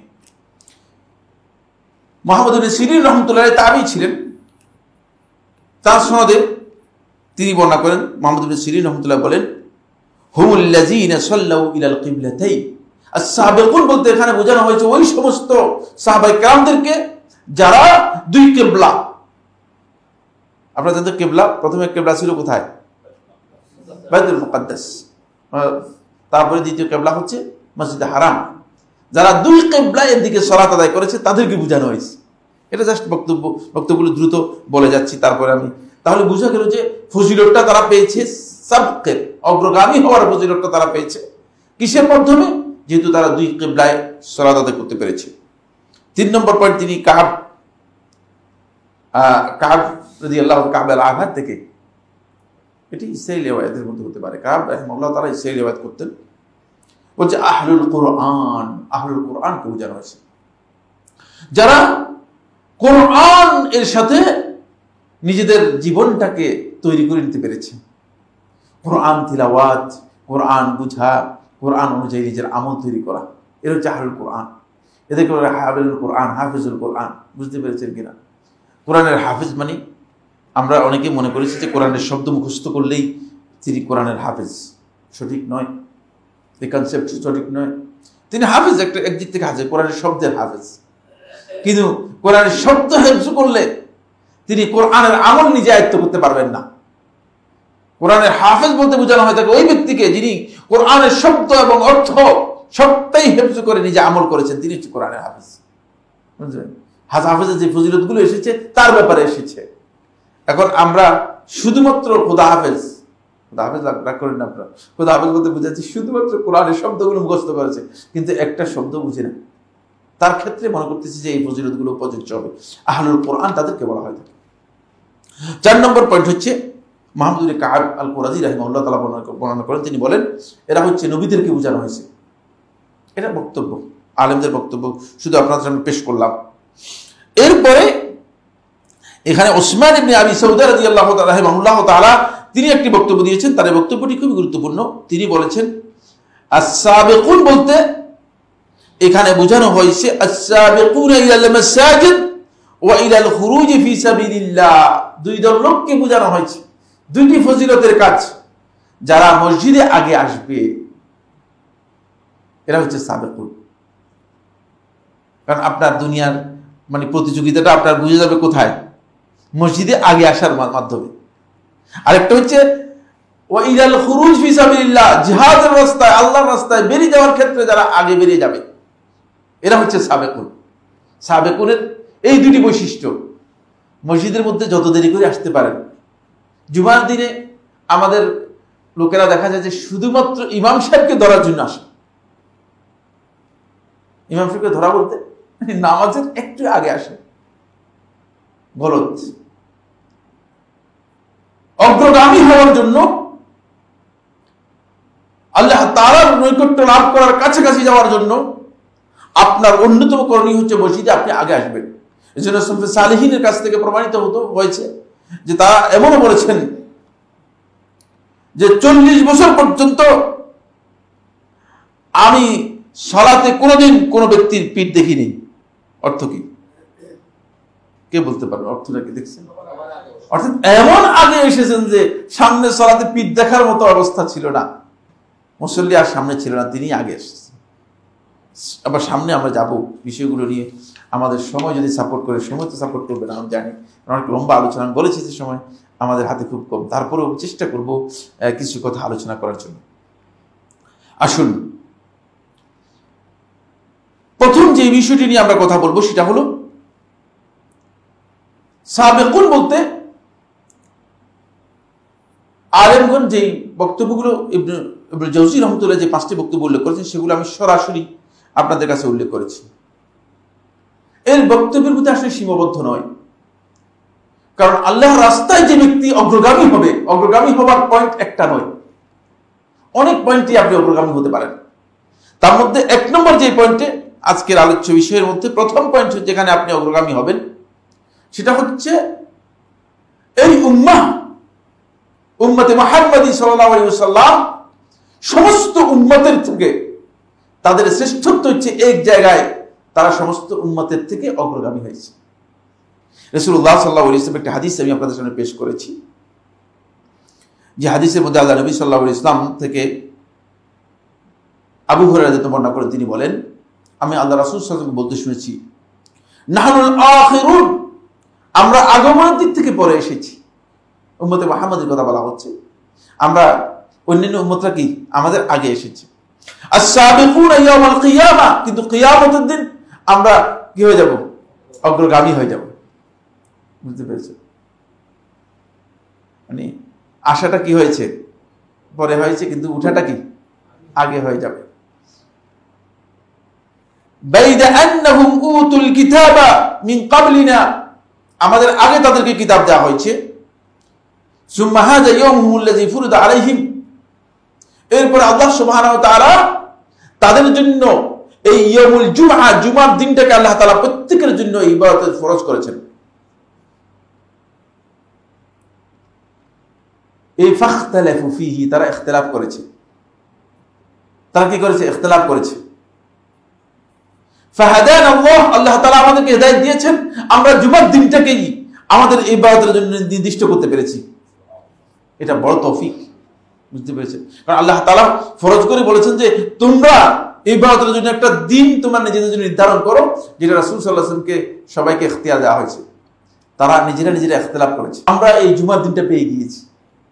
মুহাম্মদ ইবনে সিরিন রাহমাতুল্লাহ আলাইহি তাবী ছিলেন, তার সনদে তিনি বর্ণনা করেন, মুহাম্মদ ইবনে সিরিন রাহমাতুল্লাহ বলেন হুমুল্লাযীনা সাল্লাউ ইলাল কিবলাতাইন, আর সাহাবেকুন বলতে এখানে বোঝানো হয়েছে ওই সমস্ত সাহাবায়ে কেরামদেরকে যারা দুই কিবলা, আপনারা জানেন কিবলা, প্রথমে কিবলা ছিল কোথায়? বাইতুল মুকাদ্দাস, তারপরে দ্বিতীয় কিবলা হচ্ছে মসজিদে হারাম। যারা দুই কিবলা এর দিকে সালাত আদায় করেছে তাদেরকে বোঝানো হয়েছে। এটা জাস্ট বক্তব্য বক্তব্যগুলো দ্রুত বলে যাচ্ছি, তারপরে আমি তাহলে বোঝা গেল যে ফজিলতটা তারা পেয়েছে, সাবকের অগ্রগামী হওয়ার ফজিলতটা তারা পেয়েছে কিসের মাধ্যমে? যেহেতু তারা দুই কিবলায় সালাত আদায় করতে পেরেছে। তিন নম্বর পয়েন্ট, তিনি কাব কাব রাদিয়াল্লাহু কাবের আঘাত থেকে, এটি ইসরাঈলী রিওয়ায়াতের মধ্যে হতে পারে, কাব রাহিমাহুল্লাহ তাআলা ইসরাঈলী রিওয়ায়াত করতেন, বলছে আহলুল কোরআন, আহলুল কোরআনকে বোঝানো হয়েছে যারা কোরআন এর সাথে নিজেদের জীবনটাকে তৈরি করে নিতে পেরেছে। কোরআন তিলাওয়াত, কোরআন বুঝা, কোরআন অনুযায়ী নিজের আমল তৈরি করা, এর হচ্ছে আহলুল কোরআন। এদেরকে বলে হাফিজুল কোরআন, হাফিজুল কোরআন। বুঝতে পেরেছেন কিনা? কোরআনের হাফিজ মানে আমরা অনেকে মনে করেছি যে কোরআনের শব্দ মুখস্থ করলেই তিনি কোরআনের হাফিজ। সঠিক নয়, এই কনসেপ্ট সঠিক নয়। তিনি হাফিজ, একটা একদিক থেকে হাফিজ, কোরআনের শব্দের হাফিজ, কিন্তু কোরআনের শব্দ হেফজ করলে তিনি কোরআনের আমল নিজে আয়ত্ত করতে পারবেন না। কোরআনের হাফেজ বলতে বোঝানো হয় থাকে ওই ব্যক্তিকে যিনি কোরআনের শব্দ এবং অর্থ সবটাই হেফজ করে নিজে আমল করেছেন, তিনি হচ্ছে কোরআনের হাফেজ। বুঝলেন? হাফেজের যে ফজিলতগুলো এসেছে তার ব্যাপারে এসেছে। এখন আমরা শুধুমাত্র খোদা হাফেজ, খোদা হাফেজ রাগ করেন না আপনারা, খোদা হাফেজ বলতে বুঝাচ্ছি শুধুমাত্র কোরআনের শব্দগুলো মুখস্থ করেছে কিন্তু একটা শব্দ বুঝে না, তার ক্ষেত্রে মনে করতেছি যে এই ফজিলতগুলো প্রযোজ্য হবে। আহলুল কোরআন তাদেরকে বলা হয় থাকে। চার নম্বর পয়েন্ট হচ্ছে মাহমুদ ইবনে কাব আল কুরাজি রাহিমাহুল্লাহ তাআলা বর্ণনা করেন, তিনি বলেন এরা হচ্ছে নবীদেরকে বোঝানো হয়েছে। এটা বক্তব্য, আলেমদের বক্তব্য, শুধু আপনাদের সামনে পেশ করলাম। এরপরে এখানে ওসমান ইবনে আবি সৌদা রাদিয়াল্লাহু তাআলা রাহিমাহুল্লাহ তাআলা তিনি একটি বক্তব্য দিয়েছেন, তার এই বক্তব্যটি খুবই গুরুত্বপূর্ণ। তিনি বলেছেন আস-সাবিকুন বলতে এখানে বোঝানো হয়েছে আস-সাবিকুনা ইলাল মাসাজিদ ওয়া ইলাল খুরুজ ফি সাবিলিল্লাহ। দুই দল লোককে বোঝানো হয়েছে, দুইটি ফজিলতের কাজ। যারা মসজিদে আগে আসবে এরা হচ্ছে সাবিকুন। কারণ আপনার দুনিয়ার মানে প্রতিযোগিতাটা আপনার বুঝে যাবে কোথায়? মসজিদে আগে আসার মাধ্যমে। আরেকটা হচ্ছে ওয়া ইলাল খুরুজ ফি সাবিলিল্লাহ, জিহাদের রাস্তায়, আল্লাহর রাস্তায় বেরিয়ে যাওয়ার ক্ষেত্রে যারা আগে বেরিয়ে যাবে এরা হচ্ছে সাবেকুন। সাবেকুনের এই দুটি বৈশিষ্ট্য। মসজিদের মধ্যে যত দেরি করে আসতে পারেন। জুমার দিনে আমাদের লোকেরা দেখা যায় যে শুধুমাত্র ইমাম সাহেবকে ধরার জন্য আসে। ইমাম সাহেবকে ধরা বলতে নামাজের একটু আগে আসে, গলত। অগ্রগামী হওয়ার জন্য, আল্লাহ তাআলার নৈকট্য লাভ করার কাছাকাছি যাওয়ার জন্য আপনার অন্যতম করণীয় হচ্ছে মসজিদে আপনি আগে আসবেন। এই জন্য সালফে সালেহিনের কাছ থেকে প্রমাণিত হতো হয়েছে যে তারা এমনও বলেছেন যে চল্লিশ বছর পর্যন্ত আমি সালাতে কোনোদিন কোনো ব্যক্তির পিঠ দেখিনি। অর্থ কি? কে বলতে পারবে অর্থটা কি? দেখছেন? অর্থাৎ এমন আগে এসেছেন যে সামনে সালাতে পিঠ দেখার মতো অবস্থা ছিল না, মুসল্লি আর সামনে ছিল না, তিনি আগে এসেছেন। আবার সামনে আমরা যাব বিষয়গুলো নিয়ে, আমাদের সময় যদি সাপোর্ট করে, সময় তো সাপোর্ট করবে না আমি জানি, অনেক লম্বা আলোচনা আমি বলেছি যে সময় আমাদের হাতে খুব কম, তারপরেও চেষ্টা করব কিছু কথা আলোচনা করার জন্য। আসুন, প্রথম যে বিষয়টি নিয়ে আমরা কথা বলবো সেটা হলো সাবেকুন বলতে আলেমগণ যেই বক্তব্যগুলো ইবনে ইবনে জাওজি রহমতুল্লাহ যে পাঁচটি বক্তব্য উল্লেখ করেছেন সেগুলো আমি সরাসরি আপনাদের কাছে উল্লেখ করেছি। এর বক্তব্যের মধ্যে আসলে সীমাবদ্ধ নয়, কারণ আল্লাহর রাস্তায় যে ব্যক্তি অগ্রগামী হবে, অগ্রগামী হবার পয়েন্ট একটা নয়, অনেক পয়েন্টে আপনি অগ্রগামী হতে পারেন। তার মধ্যে এক নম্বর যে পয়েন্টে আজকের আলোচ্য বিষয়ের মধ্যে প্রথম পয়েন্ট যেখানে আপনি অগ্রগামী হবেন সেটা হচ্ছে এই উম্মাহ, উম্মতে মুহাম্মাদী সাল্লাল্লাহু আলাইহি ওয়াসাল্লাম সমস্ত উম্মতের থেকে তাদের শ্রেষ্ঠত্ব হচ্ছে এক জায়গায়, তারা সমস্ত উম্মতের থেকে অগ্রগামী হয়েছে। রাসূলুল্লাহ সাল্লাল্লাহু আলাইহি ওয়াসাল্লাম একটা হাদিস আমি আপনাদের সামনে পেশ করেছি, যে হাদিসের মধ্যে আল্লাহ নবী সাল্লাল্লাহু আলাইহি ওয়াসাল্লাম থেকে আবু হুরায়রা রাদিয়াল্লাহু বর্ণনা করে তিনি বলেন, আমি আল্লাহ রাসূল সাল্লাল্লাহু আলাইহি ওয়াসাল্লাম বলতে শুনেছি, নাহনুল আখিরুন, আমরা আগমনের দিক থেকে পরে এসেছি। উম্মতে মুহাম্মাদের কথা বলা হচ্ছে, আমরা অন্যান্য উম্মতরা কি আমাদের আগে এসেছে। আস-সাবিকুনা ইয়াওমাল কিয়ামা, কিন্তু কিয়ামতের দিন আমরা কি হয়ে যাব? অগ্রগামী হয়ে যাব। বুঝতে পেরেছেন? মানে আশাটা কি হয়েছে? পরে হয়েছে, কিন্তু উঠাটা কি আগে হয়ে যাবে। বাইদা আন্নাহুম উতুল কিতাবা মিন ক্বাবলিনা, আমাদের আগে তাদেরকে কিতাব দেওয়া হয়েছে। সুম্মা হাযা ইয়াওমুহুল্লাযী ফুরিদা আলাইহিম, এরপর আল্লাহ সুবহানাহু ওয়া তাআলা তাদের জন্য এই ইয়াউমুল জুমআ, জুমার দিনটাকে আল্লাহ তাআলা প্রত্যেকের জন্য ইবাদত ফরজ করেছেন। এই ফাখতালাফু ফীহি, তারা ইখতিলাফ করেছে। তারা কি করেছে? ইখতিলাফ করেছে। ফাহাদানা আল্লাহ, আল্লাহ তাআলা আমাদেরকে হিদায়াত দিয়েছেন, আমরা জুমার দিনটাকেই আমাদের ইবাদতের জন্য নির্দিষ্ট করতে পেরেছি। এটা বড় তৌফিক। বুঝতে পেরেছেন? কারণ আল্লাহ তাআলা ফরজ করে বলেছেন যে তোমরা ইবাদতের জন্য একটা দিন তোমরা নিজেদের জন্য নির্ধারণ করো, যেটা রাসূল সাল্লাল্লাহু আলাইহি ওয়াসাল্লামকে সবাইকে ইখতিয়ার দেওয়া হয়েছে। তারা নিজেরা নিজেরা ইখতিলাফ করেছে। আমরা এই জুমার দিনটা পেয়ে গিয়েছি।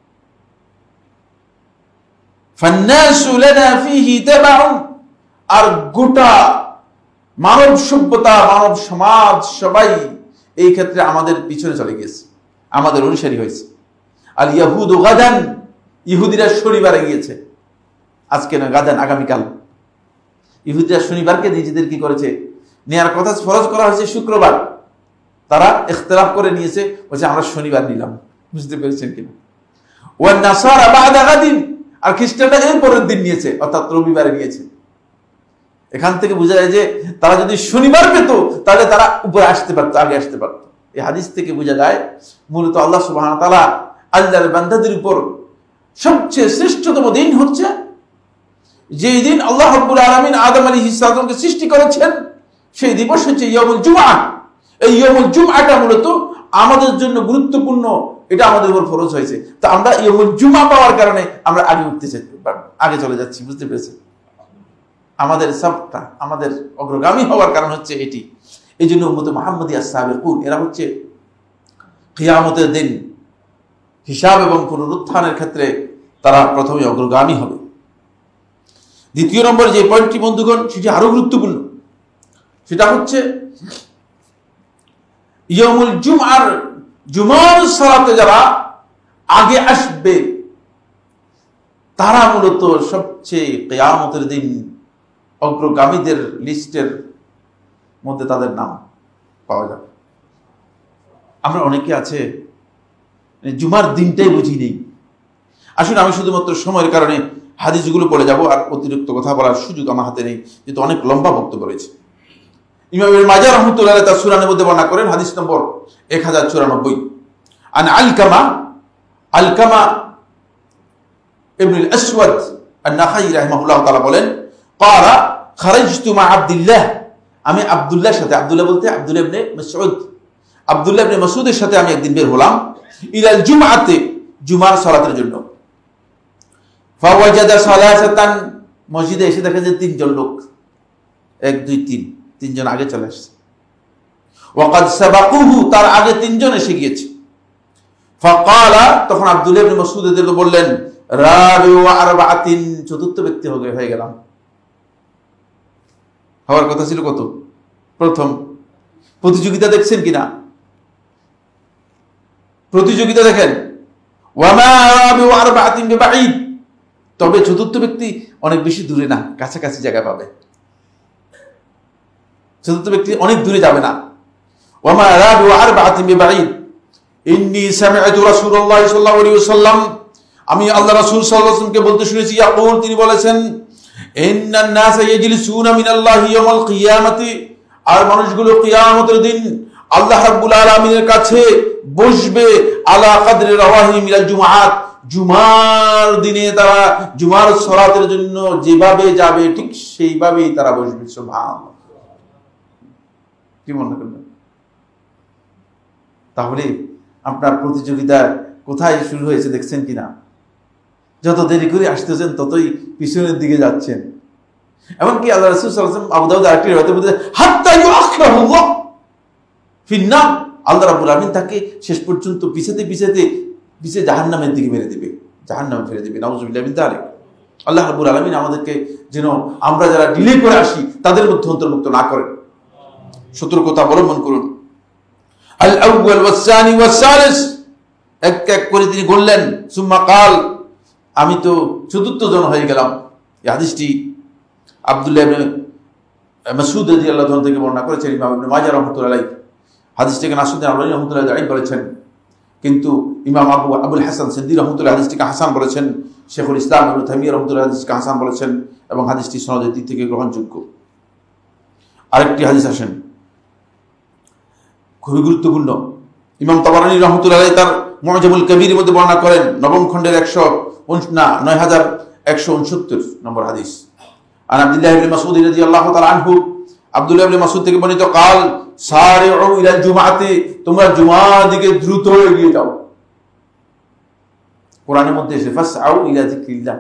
ফান্নাসু লানা ফীহি তাবাউন, আর গোটা মানব সভ্যতা, মানব সমাজ সবাই এই ক্ষেত্রে আমাদের পিছনে চলে গিয়েছে, আমাদের অনুসারী হয়েছে। আল ইয়াহুদু গাদান, ইহুদিরা শনিবারে গিয়েছে, আজকে না, গাদান আগামীকাল। ইহুদিরা শনিবারকে নিজেদের কি করেছে? নেয়ার কথা ফরজ করা হয়েছে শুক্রবার, তারা ইখতিলাফ করে নিয়েছে, বলছে আমরা শনিবার নিলাম। বুঝতে পেরেছেন কিনা? ওয়ান নাসারা বা'দা গাদিন, আর খ্রিস্টানরা এর পরের দিন নিয়েছে, অর্থাৎ রবিবারে নিয়েছে। এখান থেকে বোঝা যায় যে তারা যদি শনিবার পেত তাহলে তারা উপরে আসতে পারত, আগে আসতে পারত। এই হাদিস থেকে বোঝা যায় মূলত আল্লাহ সুবহানাহু ওয়া তাআলা আল্লাহর বান্দাদের উপর সবচেয়ে শ্রেষ্ঠতম দিন হচ্ছে যে দিন আল্লাহ রাব্বুল আলামিন আদম আলাইহিস সালামকে সৃষ্টি করেছেন, সেই দিবস হচ্ছে ইয়াউমুল জুমআ। এই ইয়াউমুল জুমআটা মূলত আমাদের জন্য গুরুত্বপূর্ণ, এটা আমাদের উপর ফরজ হয়েছে। তো আমরা ইয়াউমুল জুমআ পাওয়ার কারণে আমরা আগে উঠতে চাই, আগে চলে যাচ্ছি। বুঝতে পেরেছেন? আমাদের সবটা, আমাদের অগ্রগামী হওয়ার কারণ হচ্ছে এটি। এই জন্য উম্মতে মুহাম্মাদি আস-সাবিকুন, এরা হচ্ছে কিয়ামতের দিন হিসাব এবং পুনরুত্থানের ক্ষেত্রে তারা প্রথমে অগ্রগামী হবে। দ্বিতীয় নম্বর যে পয়েন্টটি বন্ধুগণ, সেটি আরো গুরুত্বপূর্ণ, সেটা হচ্ছে ইয়াউমুল জুমআর, জুমার সালাতে যারা আগে আসবে তারা মূলত সবচেয়ে কিয়ামতের দিন অগ্রগামীদের লিস্টের মধ্যে তাদের নাম পাওয়া যাবে। আমরা অনেকে আছে জুমার দিনটাই বুঝি নেই। আসুন আমি শুধুমাত্র সময়ের কারণে হাদিসগুলো পড়ে যাব, আর অতিরিক্ত কথা বলার সুযোগ আমার হাতে নেই, যেহেতু অনেক লম্বা বক্তব্য রয়েছে। ইমাম ইবনে মাজাহ রাহমাতুল্লাহ আলাইহি তার সুনানের মধ্যে বর্ণনা করেন, হাদিস নম্বর এক হাজার চুরানব্বই, আন আলকামা, আলকামা ইবনুল আসওয়াদ আন-নাখাই রাহিমাহুল্লাহ তাআলা বলেন, ক্বালা খারাজতু মা আব্দুল্লাহ, আমি আব্দুল্লাহর সাথে, আব্দুল্লাহ বলতে আব্দুল্লাহ ইবনে মাসউদ, আব্দুল্লাহ ইবনে মাসউদের সাথে আমি একদিন বের হলাম, ইলাল জুমআতে, জুমার সালাতের জন্য। ফাওয়াজাদা সালাসাতান, মসজিদে এসে দেখে যে তিনজন লোক, এক দুই তিন, তিনজন আগে চলে আসছে। ওয়াকাদ সাবাকুহু, তার আগে তিনজন এসে গিয়েছে। ফাকালা, তখন আব্দুল্লাহ ইবনে মাসউদ এদেরকে বললেন, রাবিউ আরবাতিন, চতুর্থ ব্যক্তি হয়ে গেলাম। হওয়ার কথা ছিল কত? প্রথম। প্রতিযোগিতা দেখছেন কিনা? প্রতিযোগিতা দেখেন। ওয়ামা রাবিউ আরবাতিন বিবাঈদ, তবে চতুর্থ ব্যক্তি অনেক বেশি দূরে না, কাছাকাছি জায়গা পাবে। চতুর্থ ব্যক্তি অনেক দূরে যাবে না। ওয়ামা রাবিউ আরবাতিন বিবাঈদ, ইন্নী সামি'তু রাসূলুল্লাহ সাল্লাল্লাহু আলাইহি ওয়াসাল্লাম, আমি আল্লাহ রাসূল সাল্লাল্লাহু আলাইহি ওয়াসাল্লামকে বলতে শুনেছি, ইয়াকুল, তিনি বলেছেন, ইন্নান নাসা ইয়াজলিসুনা মিনাল্লাহি ইয়াওমাল কিয়ামাতি, আর মানুষগুলো কিয়ামতের দিন আল্লাহ রাব্বুল আলামিনের কাছে বসবে, আলা কদরি রাওয়াহি মিনাল জুমআত, জুমার দিনে তারা জুমার সালাতের জন্য যেভাবে যাবে ঠিক সেইভাবেই তারা বসবে। সুবহানাল্লাহ, কি মনে করবেন? তাহলে আপনার প্রতিযোগিতা কোথায় শুরু হয়েছে দেখছেন কিনা? যত দেরি করে আসতেছেন ততই পিছনের দিকে যাচ্ছেন। এমনকি আল্লাহ রাসূল সাল্লাল্লাহু আলাইহি ওয়াসাল্লাম আবু দাউদ আরেকটি riwayate বলতে হাত্তা ইউআখিরাহুল্লাহ ফিন্নার, আল্লাহ রাব্বুল আলামিন তাকে শেষ পর্যন্ত পিছাতে পিছাতে পিছে জাহান্নামের দিকে মেরে দিবে, জাহান্নামে ফেলে দিবে। নাউযুবিল্লাহি মিন যালিক। আল্লাহ রাব্বুল আলামিন আমাদেরকে যেন আমরা যারা ডিলে করে আসি তাদের মধ্যে অন্তর্ভুক্ত না করেন, সতর্কতা অবলম্বন করুন। আল আউয়াল ওয়াস সানি ওয়াস সালিস, এক এক করে তিনি বললেন সুম্মা কাল, আমি তো চতুর্থ জন হয়ে গেলাম। এই হাদিসটি আব্দুল্লাহ ইবনে মাসউদ রাদিয়াল্লাহু আনহু থেকে বর্ণনা করেছেন ইমাম ইবনে মাজাহ রাহমাতুল্লাহি আলাইহি। হাদিসটিকে নাসরুদ্দিন আলবানী রাহমাতুল্লাহি আলাইহি বলেছেন, কিন্তু ইমাম আবু আবুল হাসান সিদ্দি রাহমাতুল্লাহি হাদিসটিকে হাসান বলেছেন, শেখুল ইসলাম ইবনে তাইমিয়া রাহমাতুল্লাহি হাদিসটিকে হাসান বলেছেন এবং হাদিসটি সনদের দিক থেকে গ্রহণযোগ্য। আরেকটি হাদিস আসেন খুবই গুরুত্বপূর্ণ, ইমাম তাবারানী রাহমাতুল্লাহি আলাইহি তার মুআজামুল কবিরের মধ্যে বর্ণনা করেন, নবম খণ্ডের একশো না নয় হাজার একশো উনসত্তর নম্বর হাদিস। আন আব্দুল্লাহ ইবনে মাসউদ রাদিয়াল্লাহু তাআলা আনহু, আব্দুল্লাহ ইবনে মাসউদ থেকে বর্ণিত, কাল সারিউ ইলাল জুমআতি, তোমরা জুমার দিকে দ্রুত এগিয়ে যাও। কোরআনের মধ্যে এসে ফাসআউ ইলা যিকরিল্লাহ।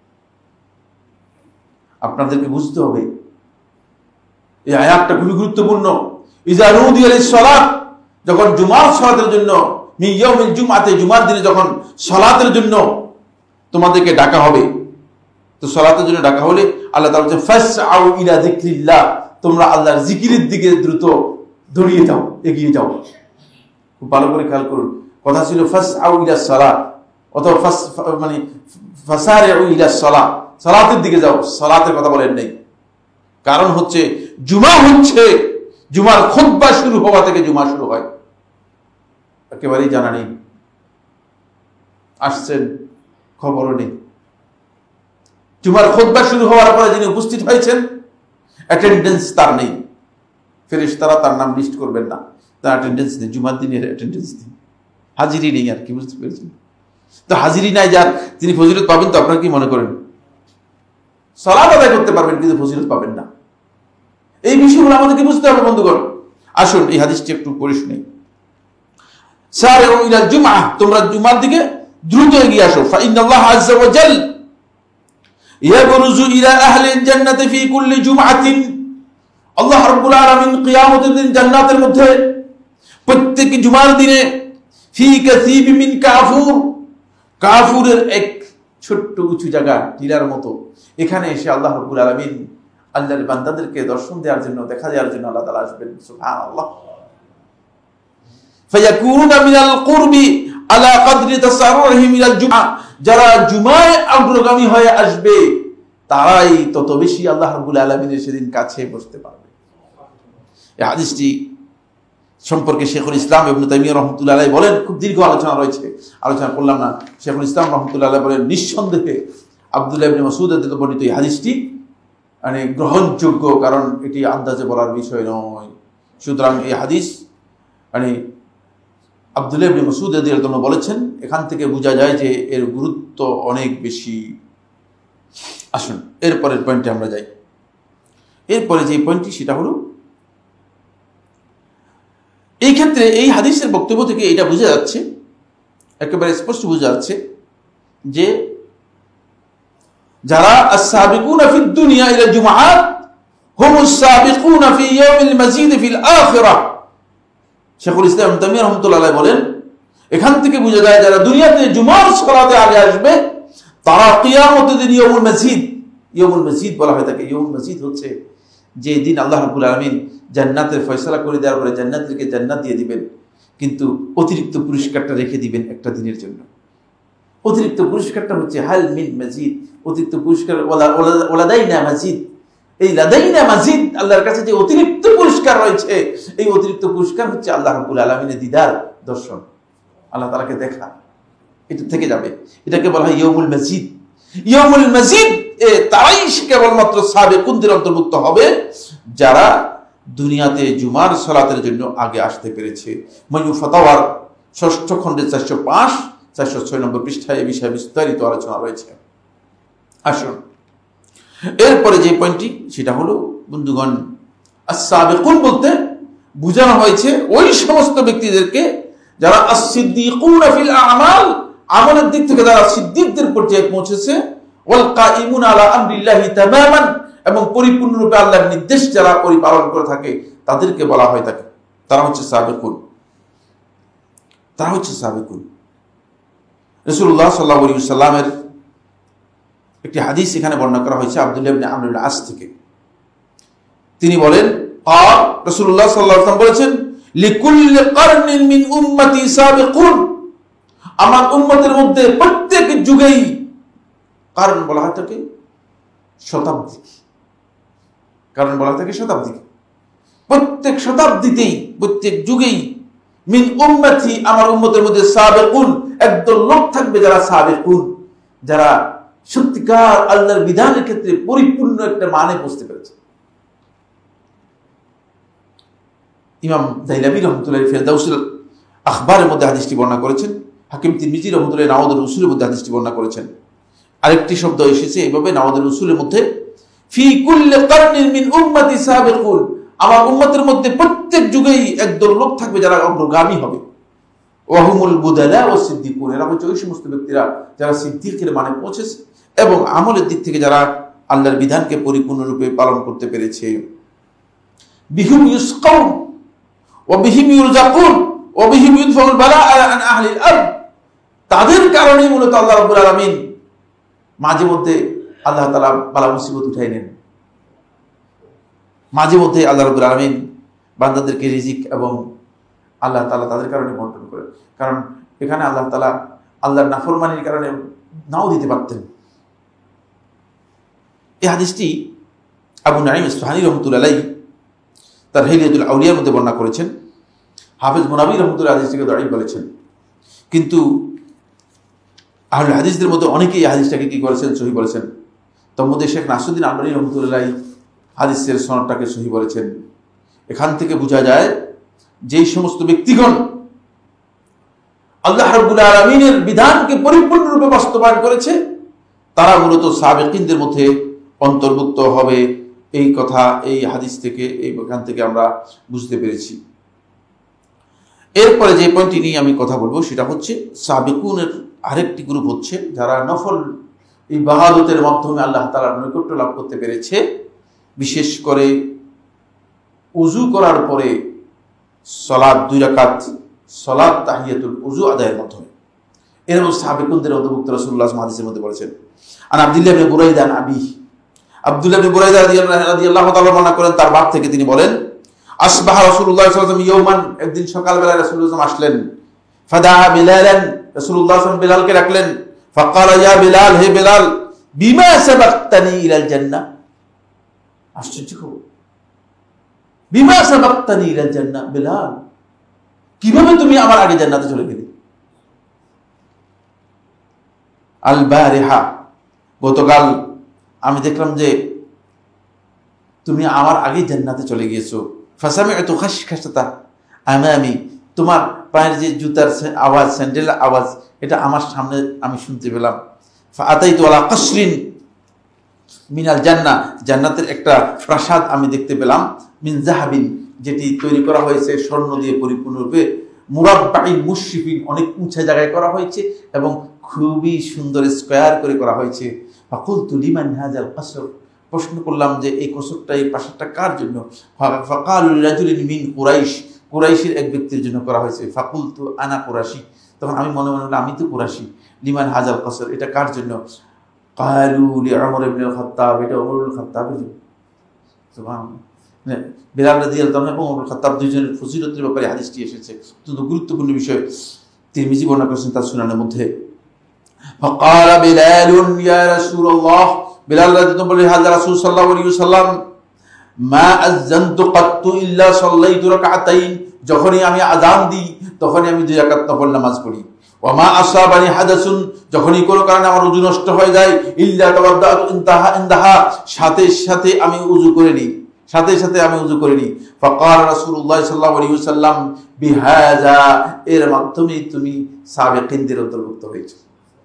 আপনাদেরকে বুঝতে হবে এই আয়াতটা খুবই গুরুত্বপূর্ণ। ইযা নুদিয়া লিস-সালাত, যখন জুমার সালাতের জন্য, মিন ইয়াউমিল জুমআতি, জুমার দিনে যখন সালাতের জন্য তোমাদেরকে ডাকা হবে, তো সালাতের জন্য ডাকা হলে আল্লাহ তাআলা বলেন ফাসআউ ইলা যিকরিল্লাহ, তোমরা আল্লাহর জিকিরের দিকে দ্রুত দৌড়িয়ে যাও, এগিয়ে যাও। খুব ভালো করে খেয়াল করুন, কথা ছিল ফাসআউ ইলা সালাত, অথবা ফাস মানে ফাসারিউ ইলা সালাত, সালাতের দিকে যাও, সালাতের কথা বলেন নাই। কারণ হচ্ছে জুমা হচ্ছে, জুমার খুতবা শুরু হওয়া থেকে জুমা শুরু হয়, একেবারেই জানা নেই, আসছেন খবরও নেই। জুমার খুতবা শুরু হওয়ার পরে যিনি উপস্থিত হয়েছেন অ্যাটেন্ডেন্স তার নেই, ফেরেশতারা তার নাম লিস্ট করবেন না, তার অ্যাটেন্ডেন্স নেই, জুমার দিনের অ্যাটেন্ডেন্স নেই, হাজিরি নেই। আর কি বুঝতে পেরেছেন? তো হাজিরি নাই যার, তিনি ফজিলত পাবেন। তো আপনারা কি মনে করেন? সালাত আদায় করতে পারবেন কিন্তু ফজিলত পাবেন না। এই বিষয়গুলো আমাদেরকে বুঝতে হবে বন্ধুগণ। আসুন এই হাদিসটি একটু পড়ে শুনি। সারিউ ইলাল জুমআহ, তোমরা জুমার দিকে দ্রুত এগিয়ে আসো। ফা ইন্নাল্লাহ আযজা ওয়া জাল ইয়াবরুজু ইলা আহলিল জান্নাতি ফি কুল্লি জুমআতিন, আল্লাহ রাব্বুল আলামিন কিয়ামতের দিন জান্নাতের মধ্যে প্রত্যেক জুমার দিনে ফি কাসীব মিন কাফুর, কাফুরের এক ছোট্ট উঁচু জায়গা টিলার মতো, এখানে এসে আল্লাহ রাব্বুল আলামিন আল্লাহর বান্দাদেরকে দর্শন দেওয়ার জন্য, দেখা দেওয়ার জন্য আল্লাহ তাআলা আসবেন। সুবহানাল্লাহ। ফায়াকুনুনা মিনাল কুরবি আলা কদরি তাসাররুহিম ইলাল জুমআ, যারা জুমায় অগ্রগামী হয়ে আসবে তারাই তত বেশি আল্লাহ রাব্বুল আলামিনের সেদিন কাছে বসতে পারবে। এই হাদিসটি সম্পর্কে শেখুল ইসলাম ইবনে তাইমিয়া রাহমাতুল্লাহি আলাইহি বলেন, খুব দীর্ঘ আলোচনা রয়েছে, আলোচনা করলাম না। শেখুল ইসলাম রাহমাতুল্লাহি আলাইহি বলেন, নিঃসন্দেহে আব্দুল্লাহ ইবনে মাসউদ থেকে বর্ণিত এই হাদিসটি মানে গ্রহণযোগ্য, কারণ এটি আন্দাজে বলার বিষয় নয়। সুতরাং এই হাদিস মানে আব্দুল্লাহ ইবনে মাসউদ রাদিয়াল্লাহু আনহু বলেছেন, এখান থেকে বোঝা যায় যে এর গুরুত্ব অনেক বেশি। আসুন এরপরের পয়েন্টে আমরা যাই। এরপরে যে পয়েন্টটি সেটা হলো, এই ক্ষেত্রে এই হাদিসের বক্তব্য থেকে এটা বোঝা যাচ্ছে, একেবারে স্পষ্ট বোঝা যাচ্ছে যে যারা আস-সাবিকুনা ফিদ দুনিয়া ইলা জুমআত হুমুস সাবিকুনা ফি ইয়াউমিল মাজিদ ফিল আখিরাহ। শেখুল ইসলাম ইবনে তাইমিয়া রাহমাতুল্লাহি আলাইহি বলেন, এখান থেকে বোঝা যায় যারা দুনিয়াতে জুমার সালাতে আগে আসবে তারা কিয়ামতের দিন ইয়াউমুল মাজিদ, ইয়াউমুল মাজিদ বলা হয় তাকে। ইয়াউমুল মাজিদ হচ্ছে যে দিন আল্লাহ রাব্বুল আলামিন জান্নাতের ফয়সালা করে দেওয়ার পরে জান্নাতীদেরকে জান্নাত দিয়ে দিবেন, কিন্তু অতিরিক্ত পুরস্কারটা রেখে দিবেন একটা দিনের জন্য। অতিরিক্ত পুরস্কারটা হচ্ছে হাল মিন মাজিদ, অতিরিক্ত পুরস্কার ওলাদাইনা মাজিদ। এই লাদাইনা মাজিদ, আল্লাহর কাছে যে অতিরিক্ত পুরস্কার রয়েছে, এই অতিরিক্ত পুরস্কার হচ্ছে আল্লাহ রাব্বুল আলামিনের দিদার, দর্শন, আল্লাহ তাআলাকে দেখা, এটা থেকে যাবে। এটাকে বলা হয় ইয়াউমুল মাজিদ। ইয়াউমুল মাজিদ এ তারাই কেবলমাত্র সাবিকুনদের অন্তর্ভুক্ত হবে যারা দুনিয়াতে জুমার সালাতের জন্য আগে আসতে পেরেছে। মজমু ফাতাওয়ার ষষ্ঠ খণ্ডের চারশো পাঁচ চারশো ছয় নম্বর পৃষ্ঠায় এই বিষয়ে বিস্তারিত আলোচনা রয়েছে। আসুন এরপরে যে পয়েন্টটি সেটা হলো বন্ধুগণ, আস-সাবিকুন বলতে বোঝানো হয়েছে ওই সমস্ত ব্যক্তিদেরকে যারা আস-সিদ্দিকুনা ফিল আমাল, আমলের দিক থেকে যারা সিদ্দিকদের পর্যায়ে পৌঁছেছে, ওয়াল কাইমুনা আলা আমরিল্লাহি তামামান, এবং পরিপূর্ণরূপে আল্লাহর নির্দেশ যারা পরিপালন করে থাকে তাদেরকে বলা হয় থাকে তারা হচ্ছে সাবেকুন, তারা হচ্ছে সাবেকুন। রাসূলুল্লাহ সাল্লাল্লাহু আলাইহি ওয়াসাল্লামের একটি হাদিস এখানে বর্ণনা করা হয়েছে আব্দুল্লাহ ইবনে আমর ইবনে আস থেকে। তিনি বলেন, আর রাসূলুল্লাহ সাল্লাল্লাহু আলাইহি ওয়াসাল্লাম বলেছেন, লিকুল্লি কারনিন মিন উম্মতি সাবিকুন, আমার উম্মতের মধ্যে প্রত্যেক যুগেই, কারণ বলা হয় থাকে শতাব্দী, কারণ বলা থাকে শতাব্দী, প্রত্যেক শতাব্দীতেই প্রত্যেক যুগেই মিন উম্মতি আমার উম্মতের মধ্যে সাবিকুন একদল লোক থাকবে যারা সাবিকুন, যারা সত্যিকার আল্লাহর বিধানের ক্ষেত্রে পরিপূর্ণ একটা মানে বুঝতে পেরেছে। ইমাম দাইলাবী রহমতুল্লাহ ফিরদাউসুল আখবারের মধ্যে হাদিসটি বর্ণনা করেছেন, হাকিম তিরমিজি রহমতুল্লাহ নাওয়াদুল উসুলের মধ্যে হাদিসটি বর্ণনা করেছেন। আরেকটি শব্দ এসেছে এইভাবে নাওয়াদুল উসুলের মধ্যে, ফি কুল্লি কারনিন মিন উম্মতি সাবিকুন, আমার উম্মতের মধ্যে প্রত্যেক যুগেই একদল লোক থাকবে যারা অগ্রগামী হবে। ওয়াহুমুল বুদালা ও সিদ্দিকুন, এরা হচ্ছে ওই সমস্ত ব্যক্তিরা যারা সিদ্দিকের মানে পৌঁছেছে এবং আমলের দিক থেকে যারা আল্লাহর বিধানকে পরিপূর্ণরূপে পালন করতে পেরেছে। বিহুম ইউসকাউন ওয়া বিহিম ইউরযাকুন ওয়া বিহিম ইউদফাউল বালা আন আহলিল আরদ, তাদের কারণেই মূলত আল্লাহ রাব্বুল আলামিন মাঝে মধ্যে আল্লাহ তাআলা বালা মুসিবত উঠাই নেন, মাঝে মধ্যে আল্লাহ রাব্বুল আলামিন বান্দাদেরকে রিজিক এবং আল্লাহ তাআলা তাদের কারণে বন্টন করেন। কারণ এখানে আল্লাহ তাআলা আল্লাহর নাফরমানির কারণে নাও দিতে পারতেন। এই হাদিসটি আবু নাঈম ইসফাহানী রহমতুল্লাহ আলাইহি তার হিলিয়াতুল আউলিয়ার মধ্যে বর্ণনা করেছেন। হাফেজ মুনাবী রহমতুল্লাহ হাদিসটিকে দাঈফ বলেছেন, কিন্তু আহলে হাদিসদের মধ্যে অনেকেই এই হাদিসটাকে কি করেছেন, সহিহ বলেছেন। তার মধ্যে শেখ নাসিরউদ্দিন আলবানী রহমতুল্লাহ আলাইহি হাদিসের সনদটাকে সহিহ বলেছেন। এখান থেকে বোঝা যায় যেই সমস্ত ব্যক্তিগণ আল্লাহ রাব্বুল আলামিনের বিধানকে পরিপূর্ণরূপে বাস্তবায়ন করেছে তারা মূলত সাবেকিনদের মধ্যে অন্তর্ভুক্ত হবে, এই কথা এই হাদিস থেকে এইখান থেকে আমরা বুঝতে পেরেছি। এরপরে যে পয়েন্টটি নিয়ে আমি কথা বলবো সেটা হচ্ছে সাবেকুনের আরেকটি গ্রুপ হচ্ছে যারা নফল ইবাদতের মাধ্যমে আল্লাহ তাআলার নৈকট্য লাভ করতে পেরেছে, বিশেষ করে উযু করার পরে সালাত দুই রাকাত সালাত তাহিয়াতুল উযু আদায়ের মাধ্যমে। এরকম সাহাবীদের অন্তর্ভুক্ত রাসূলুল্লাহ হাদিসের মধ্যে বলেছেন। আন আব্দুল্লাহ ইবনে বুরাইদা আন আবি, আব্দুল্লাহ ইবনে বুরাইদা রাদিয়াল্লাহু তাআলা বর্ণনা করেন তার বাপ থেকে, তিনি বলেন, আসবাহা রাসূলুল্লাহ সাল্লাল্লাহু আলাইহি ওয়াসাল্লাম ইয়াওমান, একদিন সকালবেলা রাসূলুল্লাহ আসলেন, ফাদা বিলালান, রাসূলুল্লাহ সাল্লাল্লাহু আলাইহি ওয়াসাল্লাম বিলালকে ডাকলেন, ফাকালা ইয়া বিলাল, হে বিলাল, বিমা সাবাকতানি ইলাল জান্নাহ, আশ্চর্য খবর, বিমা সাবাকতানি ইলাল জান্নাহ, বিলাল কিভাবে তুমি আমার আগে জান্নাতে চলে গেলে? আল বারিহা, গতকাল আমি দেখলাম যে তুমি আমার আগে জান্নাতে চলে গিয়েছো। ফাসামি'তু খাশখাশাতা আমামি, তোমার পায়ের যে জুতার আওয়াজ, স্যান্ডেল আওয়াজ, এটা আমার সামনে আমি শুনতে পেলাম। ফাআতাইতু আলা কাসরিন মিনাল জান্নাহ, জান্নাতের একটা প্রাসাদ আমি দেখতে পেলাম, মিন যাহাবিন, যেটি তৈরি করা হয়েছে স্বর্ণ দিয়ে পরিপূর্ণরূপে, মুরাব্বাইন মুশরিফিন, অনেক উঁচা জায়গায় করা হয়েছে এবং খুবই সুন্দর স্কয়ার করে করা হয়েছে। ফাকুলতু লিমান হাযাল কাসর, প্রশ্ন করলাম যে এই কসরটা, এই প্রাসাদটা কার জন্য? ফাকালু লিরাজুলিন মিন কুরাইশ, কুরাইশের এক ব্যক্তির জন্য করা হয়েছে। ফাকুলতু আনা কুরাশি, তখন আমি মনে মনে আমি তো কুরাশি। লিমান হাযাল কাসর, এটা কার জন্য? কালু লি উমর ইবনে খাত্তাব, এটা উমর ইবনে খাত্তাবের জন্য। সুবহানাল্লাহ। বিলাল রাদিয়াল্লাহু আনহু এবং উমর খাত্তাব দুইজনের ফজিলতের ব্যাপারে হাদিসটি এসেছে, অত্যন্ত গুরুত্বপূর্ণ বিষয়। তিরমিজি বর্ণনা করেছেন তার সুনানের মধ্যে। ফাকালা বিলালুন ইয়া রাসূলুল্লাহ, বিলাল রাদিয়াল্লাহু বলেন, হাযা রাসূল সাল্লাল্লাহু আলাইহি ওয়াসাল্লাম, মা আযানতু কাত্তু ইল্লা সাল্লাইতু রাকাতাইন, যখনই আমি আযান দিই তখনই আমি দুই রাকাত নফল নামাজ পড়ি। ওয়া মা আসাবানি হাদাসুন, যখনই কোনো কারণে আমার ওযু নষ্ট হয়ে যায়, ইল্লা তাওয়াদ্দাতু ইনতাহা ইনদাহা, সাথে সাথে আমি ওযু করে নিই, সাথে সাথে আমি ওযু করে নিই। ফাকাল রাসূলুল্লাহ সাল্লাল্লাহু আলাইহি ওয়াসাল্লাম, বিহাযা, এর মাধ্যমে তুমি সাবেকিনদের অন্তর্ভুক্ত হয়েছো।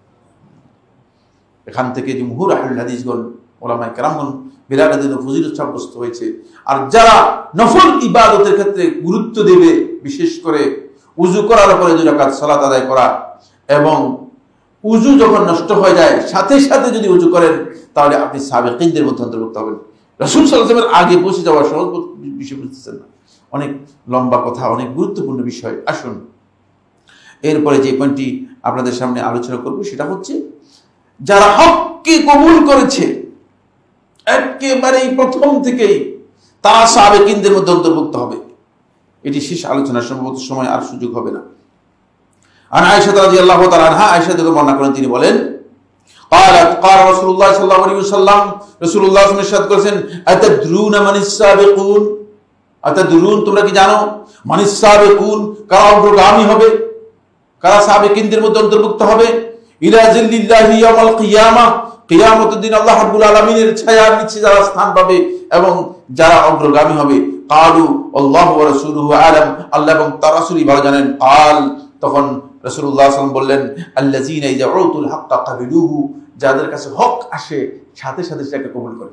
এখান থেকে জমহুর আহলে হাদিসগণ, উলামায়ে কেরামগণ বিলাল রাদিয়াল্লাহু ফজিলত সাব্যস্ত হয়েছে। আর যারা নফল ইবাদতের ক্ষেত্রে গুরুত্ব দেবে, বিশেষ করে উযু করার পরে দুই রাকাত সালাত আদায় করা, এবং উযু যখন নষ্ট হয়ে যায় সাথে সাথে যদি উযু করেন, তাহলে আপনি সাবেকিনদের মধ্যে অন্তর্ভুক্ত হবেন। রাসূল সাল্লাল্লাহু আলাইহি ওয়াসাল্লামের আগে পৌঁছে যাওয়া সহজ বিষয় বুঝতেছেন না, অনেক লম্বা কথা, অনেক গুরুত্বপূর্ণ বিষয়। আসুন এরপরে যে পয়েন্টটি আপনাদের সামনে আলোচনা করব সেটা হচ্ছে যারা হককে কবুল করেছে একেবারেই প্রথম থেকেই তারা সাহাবায়ে-কিরামদের মধ্যে অন্তর্ভুক্ত হবে। এটি শেষ আলোচনা, সম্ভবত সময় আর সুযোগ হবে না। আর আয়েশা রাদিয়াল্লাহু তাআলা আনহা, আয়েশা থেকে বর্ণনা করেন, তিনি বলেন قالت قال رسول الله صلى الله عليه وسلم, রাসূলুল্লাহ সাল্লাল্লাহু আলাইহি ওয়াসাল্লাম ইরশাদ করেছেন, আতাদরুনা মানিস সাবিকুন, আতাদরুন তোমরা কি জানো, মানিস সাবিকুন কারা অগ্রগামী হবে, কারা সাহাবায়ে-কিরামদের মধ্যে অন্তর্ভুক্ত হবে, ইলা জিল্লিল্লাহি ইয়াউমাল কিয়ামাহ, কিয়ামতের দিন আল্লাহ রাব্বুল আলামিনের ছায়ার নিচে যারা স্থান পাবে এবং যারা অগ্রগামী হবে। কালু আল্লাহু ওয়া রাসূলুহু আলাম, আল্লাহ এবং তার রাসূলই ভালো জানেন। কাল তখন রাসূলুল্লাহ সাল্লাল্লাহু আলাইহি ওয়াসাল্লাম বললেন, আল্লাযীনা ইযা উতুল হাক্কা কাবিলুহু, যাদের কাছে হক আসে সাথে সাথে সেটাকে কবুল করে।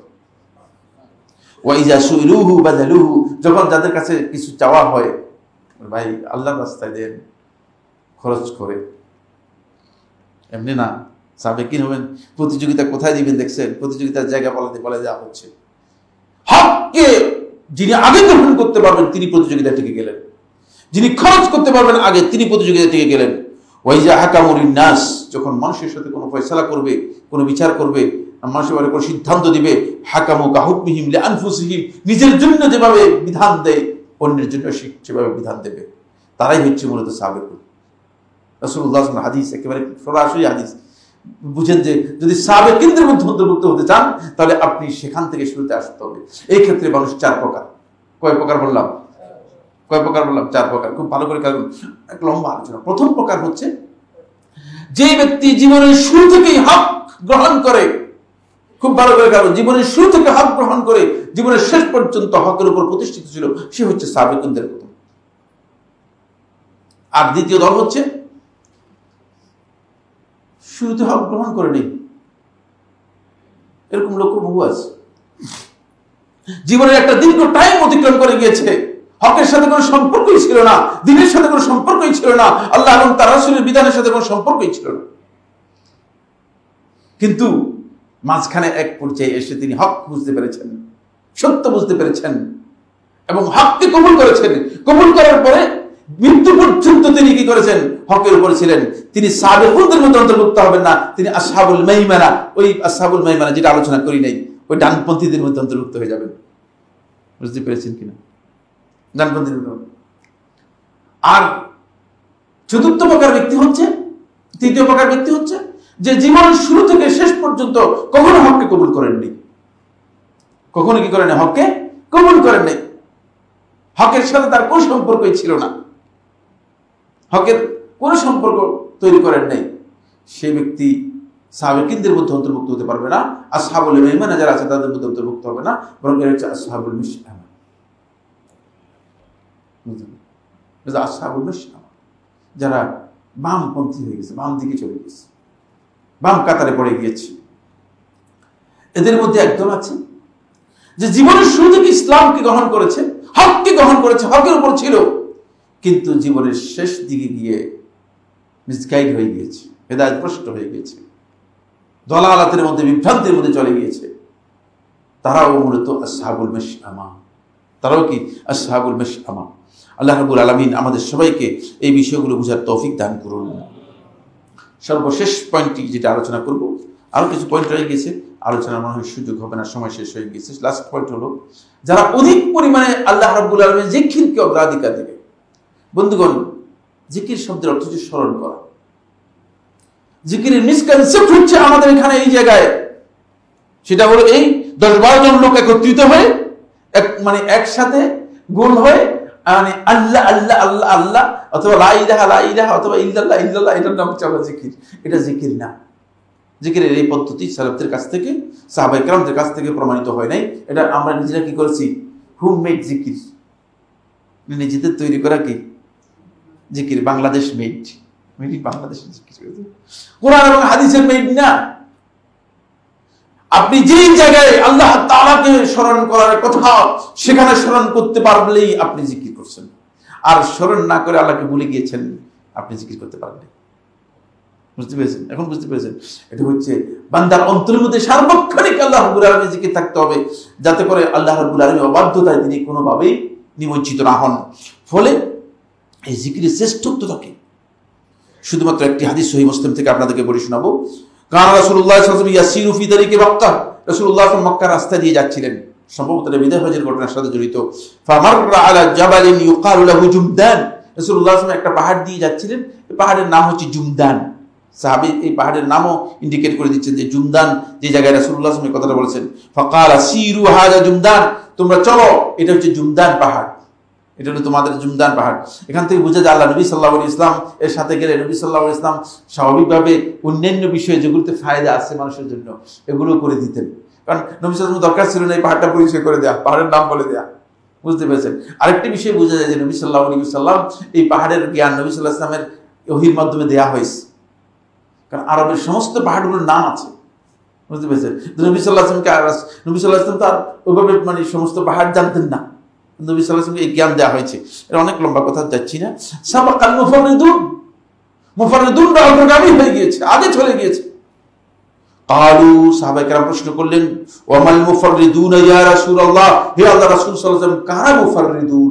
ওয়া ইযা সুইলুহু বাযালুহু, যখন যাদের কাছে কিছু চাওয়া হয়, ভাই আল্লাহর রাস্তায় দেন, খরচ করে, এমনি না। সাবেকিন হবেন, প্রতিযোগিতা কোথায় দিবেন দেখছেন, প্রতিযোগিতার জায়গা বলাতে বলে দেওয়া হচ্ছে। হককে যিনি আগে গ্রহণ করতে পারবেন তিনি প্রতিযোগিতা টিকে গেলেন, যিনি খরচ করতে পারবেন আগে তিনি প্রতিযোগিতা টিকে গেলেন। ওয়াইজা হাকামুল নাস, যখন মানুষের সাথে কোনো ফয়সালা করবে, কোনো বিচার করবে, মানুষের ব্যাপারে কোনো সিদ্ধান্ত দিবে, হাকামু কাহুকমিহিম লিআনফুসিহিম, নিজের জন্য যেভাবে বিধান দেয় অন্যের জন্য সেভাবে বিধান দেবে, তারাই হচ্ছে মূলত সাবেকুন। রাসূলুল্লাহ সাল্লাল্লাহু আলাইহি ওয়াসাল্লাম হাদিস, একেবারে সরাসরি হাদিস। বুঝেন যে যদি সাবেকিনদের মধ্যে অন্তর্ভুক্ত হতে চান তাহলে আপনি সেখান থেকে শুরুতে আসতে হবে। এই ক্ষেত্রে মানুষ চার প্রকার। কয় প্রকার বললাম? কয় প্রকার বললাম? চার প্রকার। খুব ভালো করে কারণ এক লম্বা আলোচনা। প্রথম প্রকার হচ্ছে যে ব্যক্তি জীবনের শুরু থেকেই হক গ্রহণ করে, খুব ভালো করে কারণ জীবনের শুরু থেকে হক গ্রহণ করে জীবনের শেষ পর্যন্ত হকের উপর প্রতিষ্ঠিত ছিল, সে হচ্ছে সাবেকিনদের প্রথম। আর দ্বিতীয় দল হচ্ছে শুরুতে হক গ্রহণ করে নেই, এরকম লোক বহু আছে। জীবনের একটা দীর্ঘ টাইম অতিক্রম করে গিয়েছে, হকের সাথে কোনো সম্পর্কই ছিল না, দ্বীনের সাথে কোনো সম্পর্কই ছিল না, আল্লাহ এবং তার রাসূলের বিধানের সাথে কোনো সম্পর্কই ছিল না, কিন্তু মাঝখানে এক পর্যায়ে এসে তিনি হক বুঝতে পেরেছেন, সত্য বুঝতে পেরেছেন এবং হককে কবুল করেছেন। কবুল করার পরে মৃত্যু পর্যন্ত তিনি কি করেছেন? হকের উপরে ছিলেন। তিনি সাবেকুনদের মধ্যে অন্তর্ভুক্ত হবেন না, তিনি আসহাবুল মাইমানা, ওই আসহাবুল মাইমানা যেটা আলোচনা করি নাই, ওই ডানপন্থীদের মধ্যে অন্তর্ভুক্ত হয়ে যাবেন। বুঝতে পেরেছেন কিনা? ডানপন্থীদের মধ্যে। আর চতুর্থ প্রকার ব্যক্তি হচ্ছে, তৃতীয় প্রকার ব্যক্তি হচ্ছে যে জীবনের শুরু থেকে শেষ পর্যন্ত কখনো হককে কবুল করেননি। কখনো কি করেন? হককে কবুল করেননি। হকের সাথে তার কোনো সম্পর্কই ছিল না, হকের কোনো সম্পর্ক তৈরি করেন নাই। সেই ব্যক্তি সাবেকিনদের মধ্যে অন্তর্ভুক্ত হতে পারবে না, আসহাবুল মাইমানা যারা আছে তাদের মধ্যে অন্তর্ভুক্ত হবে না, বরং এর হচ্ছে আসহাবুল মাশআমা। বুঝলেন? আসহাবুল মাশআমা যারা বামপন্থী হয়ে গেছে, বাম দিকে চলে গেছে, বাম কাতারে পড়ে গিয়েছে। এদের মধ্যে একদল আছে যে জীবনের শুরু থেকে ইসলামকে গ্রহণ করেছে, হককে গ্রহণ করেছে, হকের উপর ছিল, কিন্তু জীবনের শেষ দিকে গিয়ে মিসগাইড হয়ে গিয়েছে, হেদায়েতভ্রষ্ট হয়ে গিয়েছে, দলালাতের মধ্যে, বিভ্রান্তির মধ্যে চলে গিয়েছে। তারাও মূলত আসহাবুল মাশআমা। তারাও কি? আসহাবুল মাশআমা। আল্লাহ রাব্বুল আলামিন আমাদের সবাইকে এই বিষয়গুলো বোঝার তৌফিক দান করুন। সর্বশেষ পয়েন্টটি যেটা আলোচনা করব, আরো কিছু পয়েন্ট রয়ে গেছে, আলোচনার মনে হয় সুযোগ হবে না, সময় শেষ হয়ে গেছে। লাস্ট পয়েন্ট হলো যারা অধিক পরিমাণে আল্লাহ রাব্বুল আলামিন জিকিরকে অগ্রাধিকার দেবে। বন্ধুগণ, জিকির শব্দের অর্থ হচ্ছে স্মরণ করা। জিকিরের মিসকনসেপ্ট হচ্ছে আমাদের এখানে এই জায়গায়, সেটা হলো এই দশ বারো জন লোক একত্রিত হয়ে এক মানে একসাথে গোল হয়ে মানে আল্লাহ আল্লাহ আল্লাহ আল্লাহ অথবা লা ইলাহা লা ইলাহা অথবা ইল্লাল্লাহ ইল্লাল্লাহ, এটার নাম হচ্ছে জিকির। এটা জিকির না। জিকিরের এই পদ্ধতি সালাফদের কাছ থেকে, সাহাবায়ে কেরামদের কাছ থেকে প্রমাণিত হয় নাই। এটা আমরা নিজেরা কি করেছি? হোম মেড জিকির, নিজেদের তৈরি করা কি জিকির, বাংলাদেশ মেড, মেড ইন বাংলাদেশের জিকির, কোরআন এবং হাদিসের মেড না। আপনি যেই জায়গায় আল্লাহ তাআলাকে স্মরণ করার কথা সেখানে স্মরণ করতে পারলেই আপনি জিকির করছেন, আর স্মরণ না করে আল্লাহকে ভুলে গিয়েছেন, আপনি জিকির করতে পারবেন। বুঝতে পেরেছেন? এখন বুঝতে পেরেছেন? এটা হচ্ছে বান্দার অন্তরের মধ্যে সার্বক্ষণিক আল্লাহ রাব্বুল আলামিনের জিকির থাকতে হবে, যাতে করে আল্লাহ রাব্বুল আলামিনের অবাধ্যতায় তিনি কোনোভাবেই নিমজ্জিত না হন। ফলে এই জিকিরের শ্রেষ্ঠত্ব থাকে। শুধুমাত্র একটি হাদিস সহিহ মুসলিম থেকে আপনাদেরকে বলে শোনাবো। কান রাসূলুল্লাহ সাল্লাল্লাহু আলাইহি ওয়াসাল্লাম ইয়াসিরু ফি তারিকি মক্কা, রাসূলুল্লাহ মক্কার রাস্তা দিয়ে যাচ্ছিলেন, সম্ভবত বিদায় হজের ঘটনার সাথে জড়িত। ফামাররা আলা জাবালিন ইউকালু লাহু জুমদান, রাসূলুল্লাহ সাল্লাল্লাহু আলাইহি ওয়াসাল্লাম একটা পাহাড় দিয়ে যাচ্ছিলেন, এই পাহাড়ের নাম হচ্ছে জুমদান। সাহাবী এই পাহাড়ের নামও ইন্ডিকেট করে দিচ্ছেন যে জুমদান যে জায়গায় রাসূলুল্লাহ সাল্লাল্লাহু আলাইহি ওয়াসাল্লাম এই কথাটা বলেছেন। ফাকালা সিরু হাযা জুমদান, তোমরা চলো, এটা হচ্ছে জুমদান পাহাড়, এটা হলো তোমাদের জুমদান পাহাড়। এখান থেকে বোঝা যায় আল্লাহ নবী সাল্লাল্লাহু আলাইহি ওয়াসাল্লাম এর সাথে গেলে নবী সাল্লাল্লাহু আলাইহি ওয়াসাল্লাম স্বাভাবিকভাবে অন্যান্য বিষয়ে যেগুলোতে ফায়দা আছে মানুষের জন্য এগুলো করে দিতেন, কারণ নবী সাল্লাল্লাহু আলাইহি ওয়াসাল্লাম দরকার ছিল না এই পাহাড়টা পরিচয় করে দেয়া, পাহাড়ের নাম বলে দেয়া। বুঝতে পেরেছেন? আরেকটি বিষয় বোঝা যায় যে নবী সাল্লাল্লাহু আলাইহি ওয়াসাল্লাম এই পাহাড়ের জ্ঞান নবী সাল্লাল্লাহু আলাইহি ওয়াসাল্লামের ওহীর মাধ্যমে দেয়া হয়েছে, কারণ আরবের সমস্ত পাহাড়গুলোর নাম আছে। বুঝতে পেরেছেন? নবী সাল্লাল্লাহু আলাইহি ওয়াসাল্লামকে নবী সাল্লাল্লাহু আলাইহি ওয়াসাল্লাম তার ওইভাবে মানে সমস্ত পাহাড় জানতেন না, নবী সাল্লাল্লাহু আলাইহি ওয়াসাল্লামকে এই জ্ঞান দেওয়া হয়েছে। এটা অনেক লম্বা কথা, যাচ্ছি না। সাবাকাল মুফাররিদুন, মুফাররিদুনরা অগ্রগামী হয়ে গিয়েছে, আগে চলে গিয়েছে। কালু, সাহাবায়ে কেরাম প্রশ্ন করলেন, ওয়ামাল মুফাররিদুন ইয়া রাসূলুল্লাহ, হে আল্লাহর রাসূল সাল্লাল্লাহু আলাইহি ওয়াসাল্লাম, কারা মুফাররিদুন?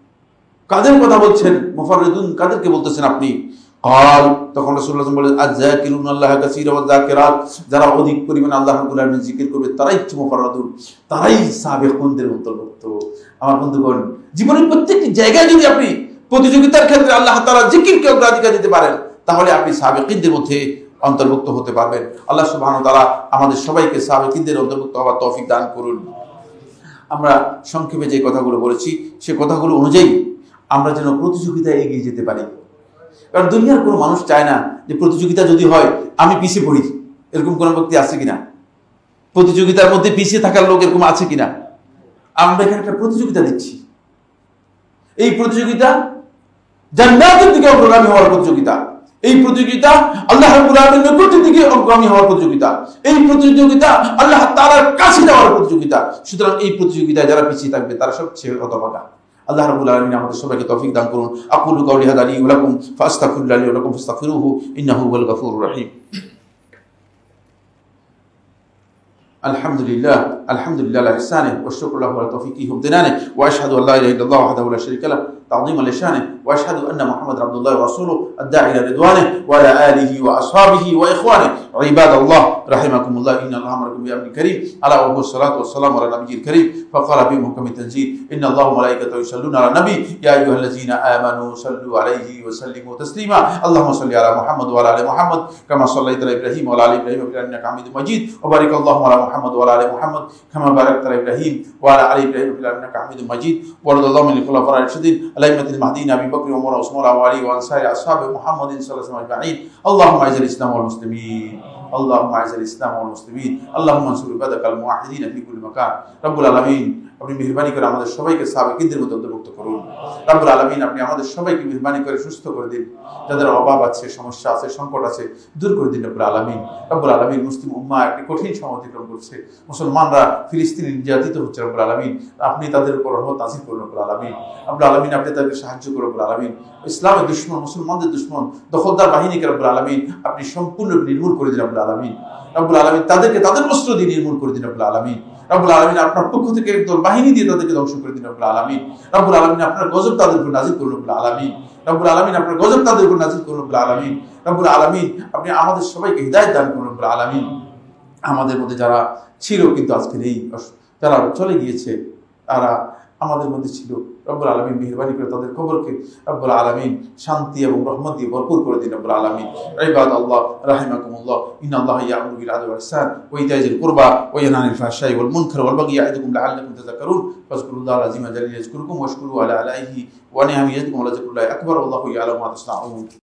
কাদের কথা বলছেন? মুফাররিদুন কাদেরকে বলতেছেন আপনি? কাল, তখন রাসূলুল্লাহ সাল্লাল্লাহু আলাইহি ওয়াসাল্লাম বলেন, আয-যাকিরুন আল্লাহা কাসীরা ওয়া যাকিরাত, যারা অধিক পরিমাণে আল্লাহ রাব্বুল আলামিনের জিকির করবে তারাই হচ্ছে মুফাররিদুন, তারাই সাবিকুনদের অন্তর্ভুক্ত। আমার বন্ধুগণ, জীবনের প্রত্যেকটি জায়গায় যদি আপনি প্রতিযোগিতার ক্ষেত্রে আল্লাহ তাআলার জিকিরকে অগ্রাধিকার দিতে পারেন, তাহলে আপনি সাবিকিনদের মধ্যে অন্তর্ভুক্ত হতে পারবেন। আল্লাহ সুবহানাহু ওয়া তাআলা আমাদের সবাইকে সাবিকিনদের অন্তর্ভুক্ত হওয়ার তৌফিক দান করুন। আমরা সংক্ষেপে যে কথাগুলো বলেছি সে কথাগুলো অনুযায়ী আমরা যেন প্রতিযোগিতায় এগিয়ে যেতে পারি, কারণ দুনিয়ার কোনো মানুষ চায় না যে প্রতিযোগিতা যদি হয় আমি পিছিয়ে পড়ি। এরকম কোনো ব্যক্তি আছে কিনা? প্রতিযোগিতার মধ্যে পিছিয়ে থাকার লোক এরকম আছে কিনা? আমরা এখানে একটা প্রতিযোগিতা দিচ্ছি, এই প্রতিযোগিতা জান্নাতের দিকে অগ্রগামী হওয়ার প্রতিযোগিতা, এই প্রতিযোগিতা আল্লাহ রাব্বুল আলামিনের নিকটের দিকে অগ্রগামী হওয়ার প্রতিযোগিতা, এই প্রতিযোগিতা আল্লাহ তাআলার কাছে যাওয়ার প্রতিযোগিতা। সুতরাং এই প্রতিযোগিতায় যারা পিছিয়ে থাকবে তারা সবচেয়ে হতভাগা। আল্লাহ রাব্বুল আলামিন আমাদের সবাইকে তৌফিক দান করুন। আকুলু কাওলি হাদা লি ওয়া লাকুম ফাস্তাগফিরুল্লাহ লি ওয়া লাকুম ফাস্তাগফিরুহু ইন্নাহু হুয়াল গফুরুর রহিম। الحمد لله الحمد لله على إحسانه والشكر له على توفيقه وامتنانه وأشهد أن لا إله إلا الله وحده لا شريك له تعظيما لشانه وأشهد أن محمد عبد الله ورسوله الداعي إلى رضوانه وعلى آله وأصحابه وإخوانه. عباد الله رحمكم الله، إن الله أمركم بأمر كريم ألا وهو الصلاة والسلام على النبي الكريم، فقال في محكم التنزيل إن الله وملائكته يصلون على النبي يا أيها الذين آمنوا صلوا عليه وسلموا تسليما. اللهم صل على محمد وعلى آل محمد كما صليت على إبراهيم وعلى آل إبراهيم إنك حميد مجيد، وبارك اللهم على محمد وعلى آل محمد كما باركت على إبراهيم وعلى آل إبراهيم إنك حميد مجيد. وارض اللهم عن الخلفاء الراشدين الأئمة المهديين أبي بكر وعمر وعثمان وعلي وعن سائر أصحاب محمد صلى الله عليه وسلم أجمعين. اللهم أعز الإسلام والمسلمين، اللهم أعز الإسلام والمسلمين، اللهم انصر عبادك الموحدين في كل مكان. رب العالمين আপনি মেহেরবানি করে আমাদের সবাইকে সাবিকিনদের মধ্যে অন্তর্ভুক্ত করুন। রব্বুল আলামিন আপনি আমাদের সবাইকে মেহেরবানি করে সুস্থ করে দিন, যাদের অভাব আছে, সমস্যা আছে, সংকট আছে দূর করে দিন রব্বুল আলামিন। রব্বুল আলামিন মুসলিম উম্মাহ একটি কঠিন সময় অতিক্রম করছে, মুসলমানরা ফিলিস্তিনে নির্যাতিত হচ্ছে রব্বুল আলামিন, আপনি তাদের উপর রহমত নাযিল করুন রব্বুল আলামিন। রব্বুল আলামিন আপনি তাদেরকে সাহায্য করুন রব্বুল আলামিন। ইসলামের দুশমন, মুসলমানদের দুশমন, দখলদার বাহিনীকে রব্বুল আলামিন আপনি সম্পূর্ণ নির্মূল করে দিন রব্বুল আলামিন। রব্বুল আলামিন তাদেরকে তাদের অস্ত্র দিয়ে নির্মূল করে দিন রব্বুল আলামিন। রব্বুল আলামিন আপনার পক্ষ থেকে একদল বাহিনী দিয়ে তাদেরকে ধ্বংস করে দিন রব্বুল আলামিন। রব্বুল আলামিন আপনার গজব তাদের উপর নাযিল করুন রব্বুল আলামিন। রব্বুল আলামিন আপনার গজব তাদের উপর নাযিল করুন রব্বুল আলামিন। রব্বুল আলামিন আপনি আমাদের সবাইকে হিদায়াত দান করুন রব্বুল আলামিন। আমাদের মধ্যে যারা ছিল কিন্তু আজকে নেই, যারা চলে গিয়েছে, তারা আমাদের মধ্যে ছিল, রব্বুল আলামিন মেহেরবানি করে তাদের কবরকে রব্বুল আলামিন শান্তি এবং রহমত দিয়ে ভরপুর করে দিন রব্বুল আলামিন। ইবাদাল্লাহ রাহিমাকুমুল্লাহ, ইন্নাল্লাহা ইয়া'মুরু বিল আদলি ওয়াল ইহসান ওয়া ইতা'i যিল কুরবা ওয়া ইয়ানহা আনিল ফাহশাই ওয়াল মুনকার ওয়াল বাগyi ইয়া'iদুকুম লা'আল্লাকুম তাযাক্কারুন ফাযকুরুল্লাহal আযীমা জালিলা ইয়াযকুরুকুম ওয়াশকুরুহু আলা আলাইহি ওয়া নি'মাহি ইয়াজিদকুম ওয়া লাযিকরুল্লাহি আকবার ওয়াল্লাহু ইয়া'লামু মা তাসনা'উন।